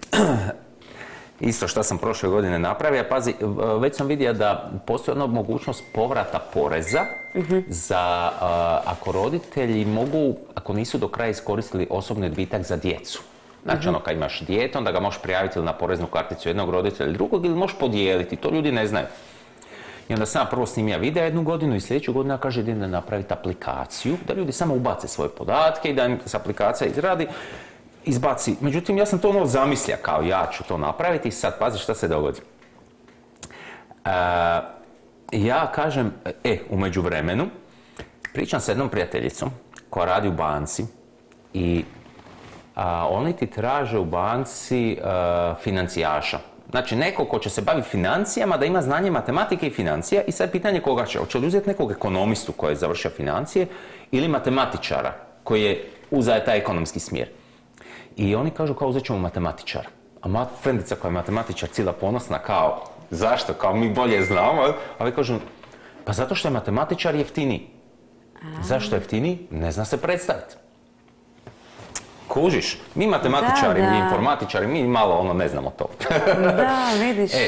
isto što sam prošle godine napravio. Pazi, već sam vidio da postoji jedna mogućnost povrata poreza za a, ako roditelji mogu, ako nisu do kraja iskoristili osobni odbitak za djecu. Znači ono, kad imaš dijete, onda ga možeš prijaviti ili na poreznu karticu jednog roditelja ili drugog ili možeš podijeliti, to ljudi ne znaju. I onda sam ja prvo snimio video jednu godinu i sljedeću godinu ja kaže idem da napraviti aplikaciju, da ljudi samo ubace svoje podatke i da im se aplikacija izradi, izbaci. Međutim, ja sam to ono zamislio kao ja ću to napraviti i sad pazi šta se dogodi. E, ja kažem, e, u međuvremenu, pričam sa jednom prijateljicom koja radi u banci i a, oni ti traže u banci a, financijaša. Znači, neko ko će se baviti financijama, da ima znanje matematike i financija i sad pitanje koga će. Hoće li uzeti nekog ekonomistu koji je završio financije ili matematičara koji je uzeo taj ekonomski smjer. I oni kažu kao uzet ćemo matematičara. A moja frendica koja je matematičar cijela ponosna kao zašto, kao mi bolje znamo, a vi kažu pa zato što je matematičar jeftiniji. Zašto je jeftiniji? Ne zna se predstaviti. Kužiš, mi matematičari, Da, da. mi informatičari, mi malo ono ne znamo to. Da, vidiš. E,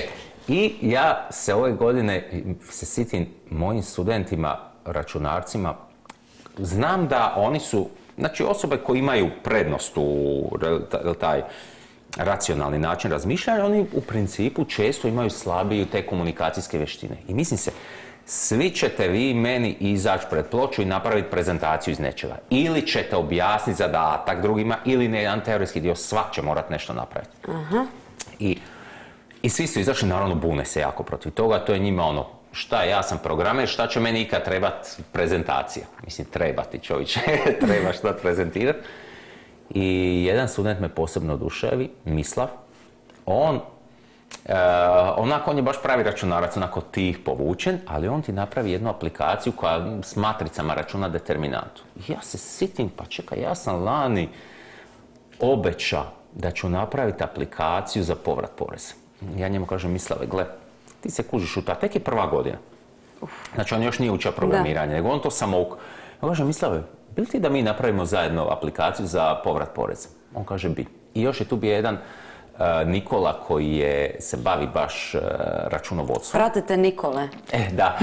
I ja se ove godine se sitim mojim studentima, računarcima, znam da oni su, znači osobe koje imaju prednost u taj racionalni način razmišljanja, oni u principu često imaju slabiju te komunikacijske vještine. I mislim se, svi ćete vi meni izaći pred ploču i napraviti prezentaciju iz nečega. Ili ćete objasniti zadatak drugima, ili ne jedan teorijski dio, svak će morat nešto napraviti. Uh-huh. I, I svi su izašli, naravno bune se jako protiv toga, to je njima ono, šta, ja sam programer, šta će meni ikad trebat prezentacija? Mislim, treba ti čovječe, treba šta prezentirati. I jedan student me posebno oduševi, Mislav, on, e, onako, on je baš pravi računarac, onako tih povučen, ali on ti napravi jednu aplikaciju koja s matricama računa determinantu. Ja se sitim, pa čekaj, ja sam lani obeća da ću napraviti aplikaciju za povrat poreza. Ja njemu kažem, Mislave, gle, ti se kužiš u ta, tek je prva godina. Znači, on još nije učio programiranje, nego on to samouk. Ja kažem, Mislave, bili ti da mi napravimo zajedno aplikaciju za povrat poreza? On kaže, bi. I još je tu bio jedan uh, Nikola koji je, se bavi baš uh, računovodstvom. Pratite Nikole. E, da.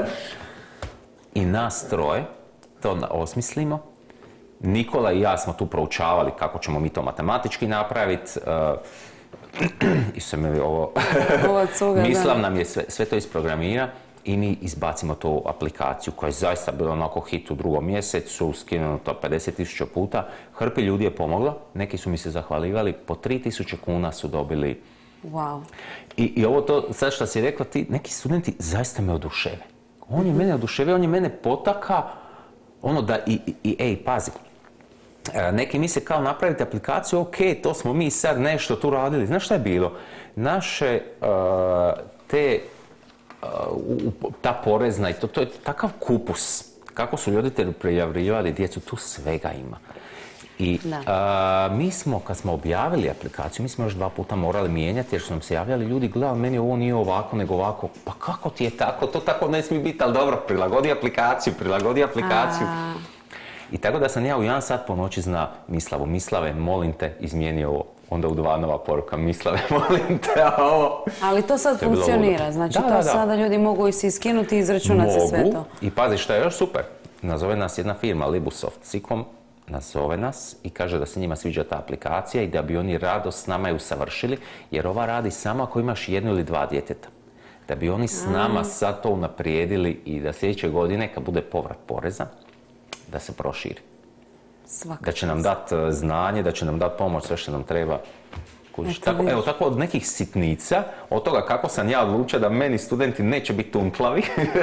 I nas troje to osmislimo. Nikola i ja smo tu proučavali kako ćemo mi to matematički napraviti. Uh, I se mi ovo... Mislav nam je sve, sve to isprogramira i mi izbacimo tu aplikaciju koja je zaista bila onako hit u drugom mjesecu, skinuto pedeset tisuća puta. Hrpi ljudi je pomogla, neki su mi se zahvalivali, po tri tisuće kuna su dobili. Wow. I, I ovo to, sad što si rekla, ti, neki studenti zaista me oduševe. On je mene oduševio, on je mene potaka, ono da i, i, i ej, pazi, neki misle kao napraviti aplikaciju, ok, to smo mi sad nešto tu radili. Znaš šta je bilo? Naše uh, te, uh, ta porezna i to, to je takav kupus. Kako su roditelji prijavljivali djecu, tu svega ima. I uh, mi smo, kad smo objavili aplikaciju, mi smo još dva puta morali mijenjati jer su nam se javljali ljudi, gledaj, meni ovo nije ovako nego ovako. Pa kako ti je tako? To tako ne smije biti, ali dobro, prilagodi aplikaciju, prilagodi aplikaciju. A... I tako da sam ja u jedan sat po noći zna Mislavu, Mislave, molim te, izmijeni ovo. Onda u dva nova poruka, Mislave, molim te, ovo. Ali to sad to funkcionira, znači da, to da, da. Sada ljudi mogu i si iskinuti i izračunati se sve to. I pazi što je još super, nazove nas jedna firma, Libusoft Sikom, nazove nas i kaže da se njima sviđa ta aplikacija i da bi oni rado s nama je usavršili, jer ova radi samo ako imaš jedno ili dva djeteta. Da bi oni s nama sad to unaprijedili i da sljedeće godine, kad bude povrat poreza, da se proširi. Svaka da će nam dati znanje, da će nam dati pomoć, sve što nam treba. Tako, evo, tako od nekih sitnica, od toga kako sam ja odlučio da meni studenti neće biti tunklavi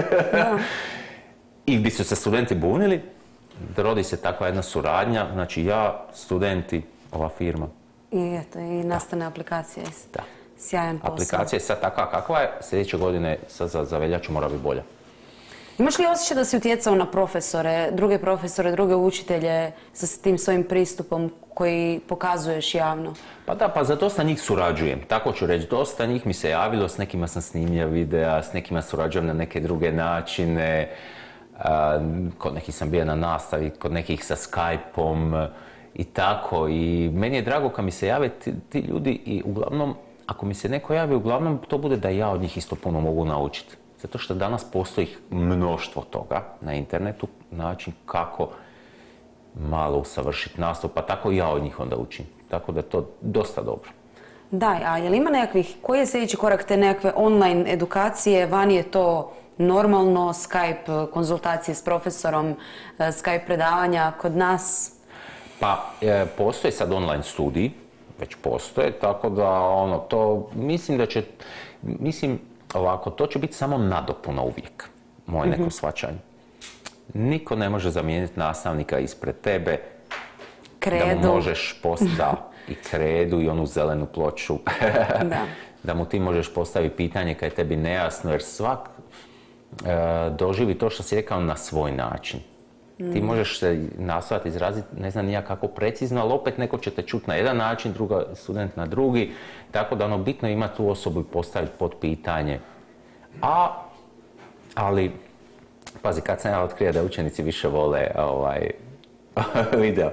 i gdje su se studenti bunili, rodi se takva jedna suradnja, znači ja, studenti, ova firma. I eto, i nastane da. Aplikacija. Da. Sjajan posao. Aplikacija je sad takva kakva je, sljedeće godine sad za, za veljaču mora biti bolja. Imaš li osjećaj da si utjecao na profesore, druge profesore, druge učitelje sa tim svojim pristupom koji pokazuješ javno? Pa da, pa za dosta njih surađujem. Tako ću reći, dosta njih mi se javilo, s nekima sam snimio videa, s nekima surađujem na neke druge načine. Kod nekih sam bio na nastavi, kod nekih sa Skype-om i tako. I meni je drago kad mi se jave ti, ti ljudi i uglavnom, ako mi se neko javi, uglavnom to bude da ja od njih isto puno mogu naučiti. Zato što danas postoji mnoštvo toga na internetu, način kako malo usavršiti nastup, pa tako i ja od njih onda učim. Tako da je to dosta dobro. Da, a je li ima nekakvih, koji je sljedeći korak te nekakve online edukacije, vani je to normalno, Skype konzultacije s profesorom, Skype predavanja kod nas? Pa, e, postoje sad online studiji, već postoje, tako da ono, to mislim da će, mislim, ovako, to će biti samo nadopuna uvijek, moje neko shvaćanje. Niko ne može zamijeniti nastavnika ispred tebe. Kredu. Da mu možeš postaviti i kredu i onu zelenu ploču. Da. Da mu ti možeš postaviti pitanje kad je tebi nejasno, jer svak e, doživi to što si rekao na svoj način. Mm. Ti možeš se nastojati izraziti, ne znam nija kako precizno, ali opet neko će te čuti na jedan način, druga student na drugi. Tako da ono bitno ima tu osobu i postaviti pod pitanje. A, ali, pazi, kad sam ja otkrio da učenici više vole ovaj, video,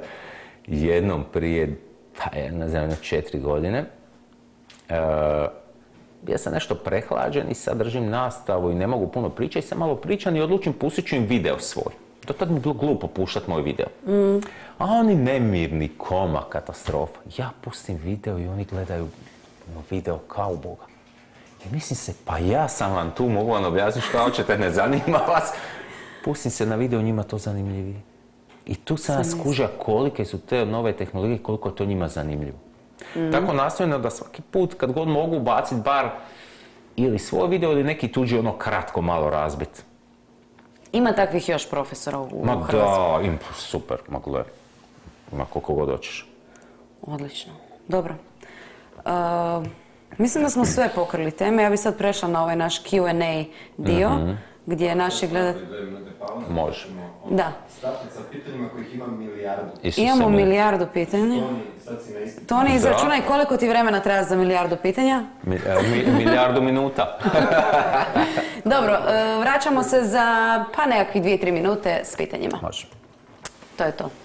jednom prije, pa ne znam, četiri godine, uh, ja sam nešto prehlađen i sad držim nastavu i ne mogu puno pričati, i sam malo pričan i odlučim pustit ću im video svoj. Do tad mi je bilo glupo puštati moj video. Mm. A oni nemirni, koma, katastrofa. Ja pustim video i oni gledaju video kao Boga. I mislim se, pa ja sam vam tu, mogu vam objasniti što hoćete, ne zanima vas. Pustim se na video, njima to zanimljivije. I tu sam nas skužio kolike su te nove tehnologije, koliko je to njima zanimljivo. Mm. Tako nastojno da svaki put kad god mogu baciti bar ili svoj video ili neki tuđi ono kratko malo razbit. Ima takvih još profesora u ma Hrvatskoj? Da, im, super, ma gle, ima koliko god hoćeš. Odlično, dobro. Uh, mislim da smo sve pokrili teme, ja bi sad prešla na ovaj naš Q and A dio, mm-hmm. gdje naši gledatelji... Može. Da. Startiti sa pitanjima kojih ima milijardu. Isuse Imamo mi. milijardu pitanja. Toni, sad si na isti. Toni, izračunaj koliko ti vremena treba za milijardu pitanja? Mi, mi, milijardu minuta. Dobro, vraćamo se za pa nekakvih dvije, tri minute s pitanjima. Može. To je to.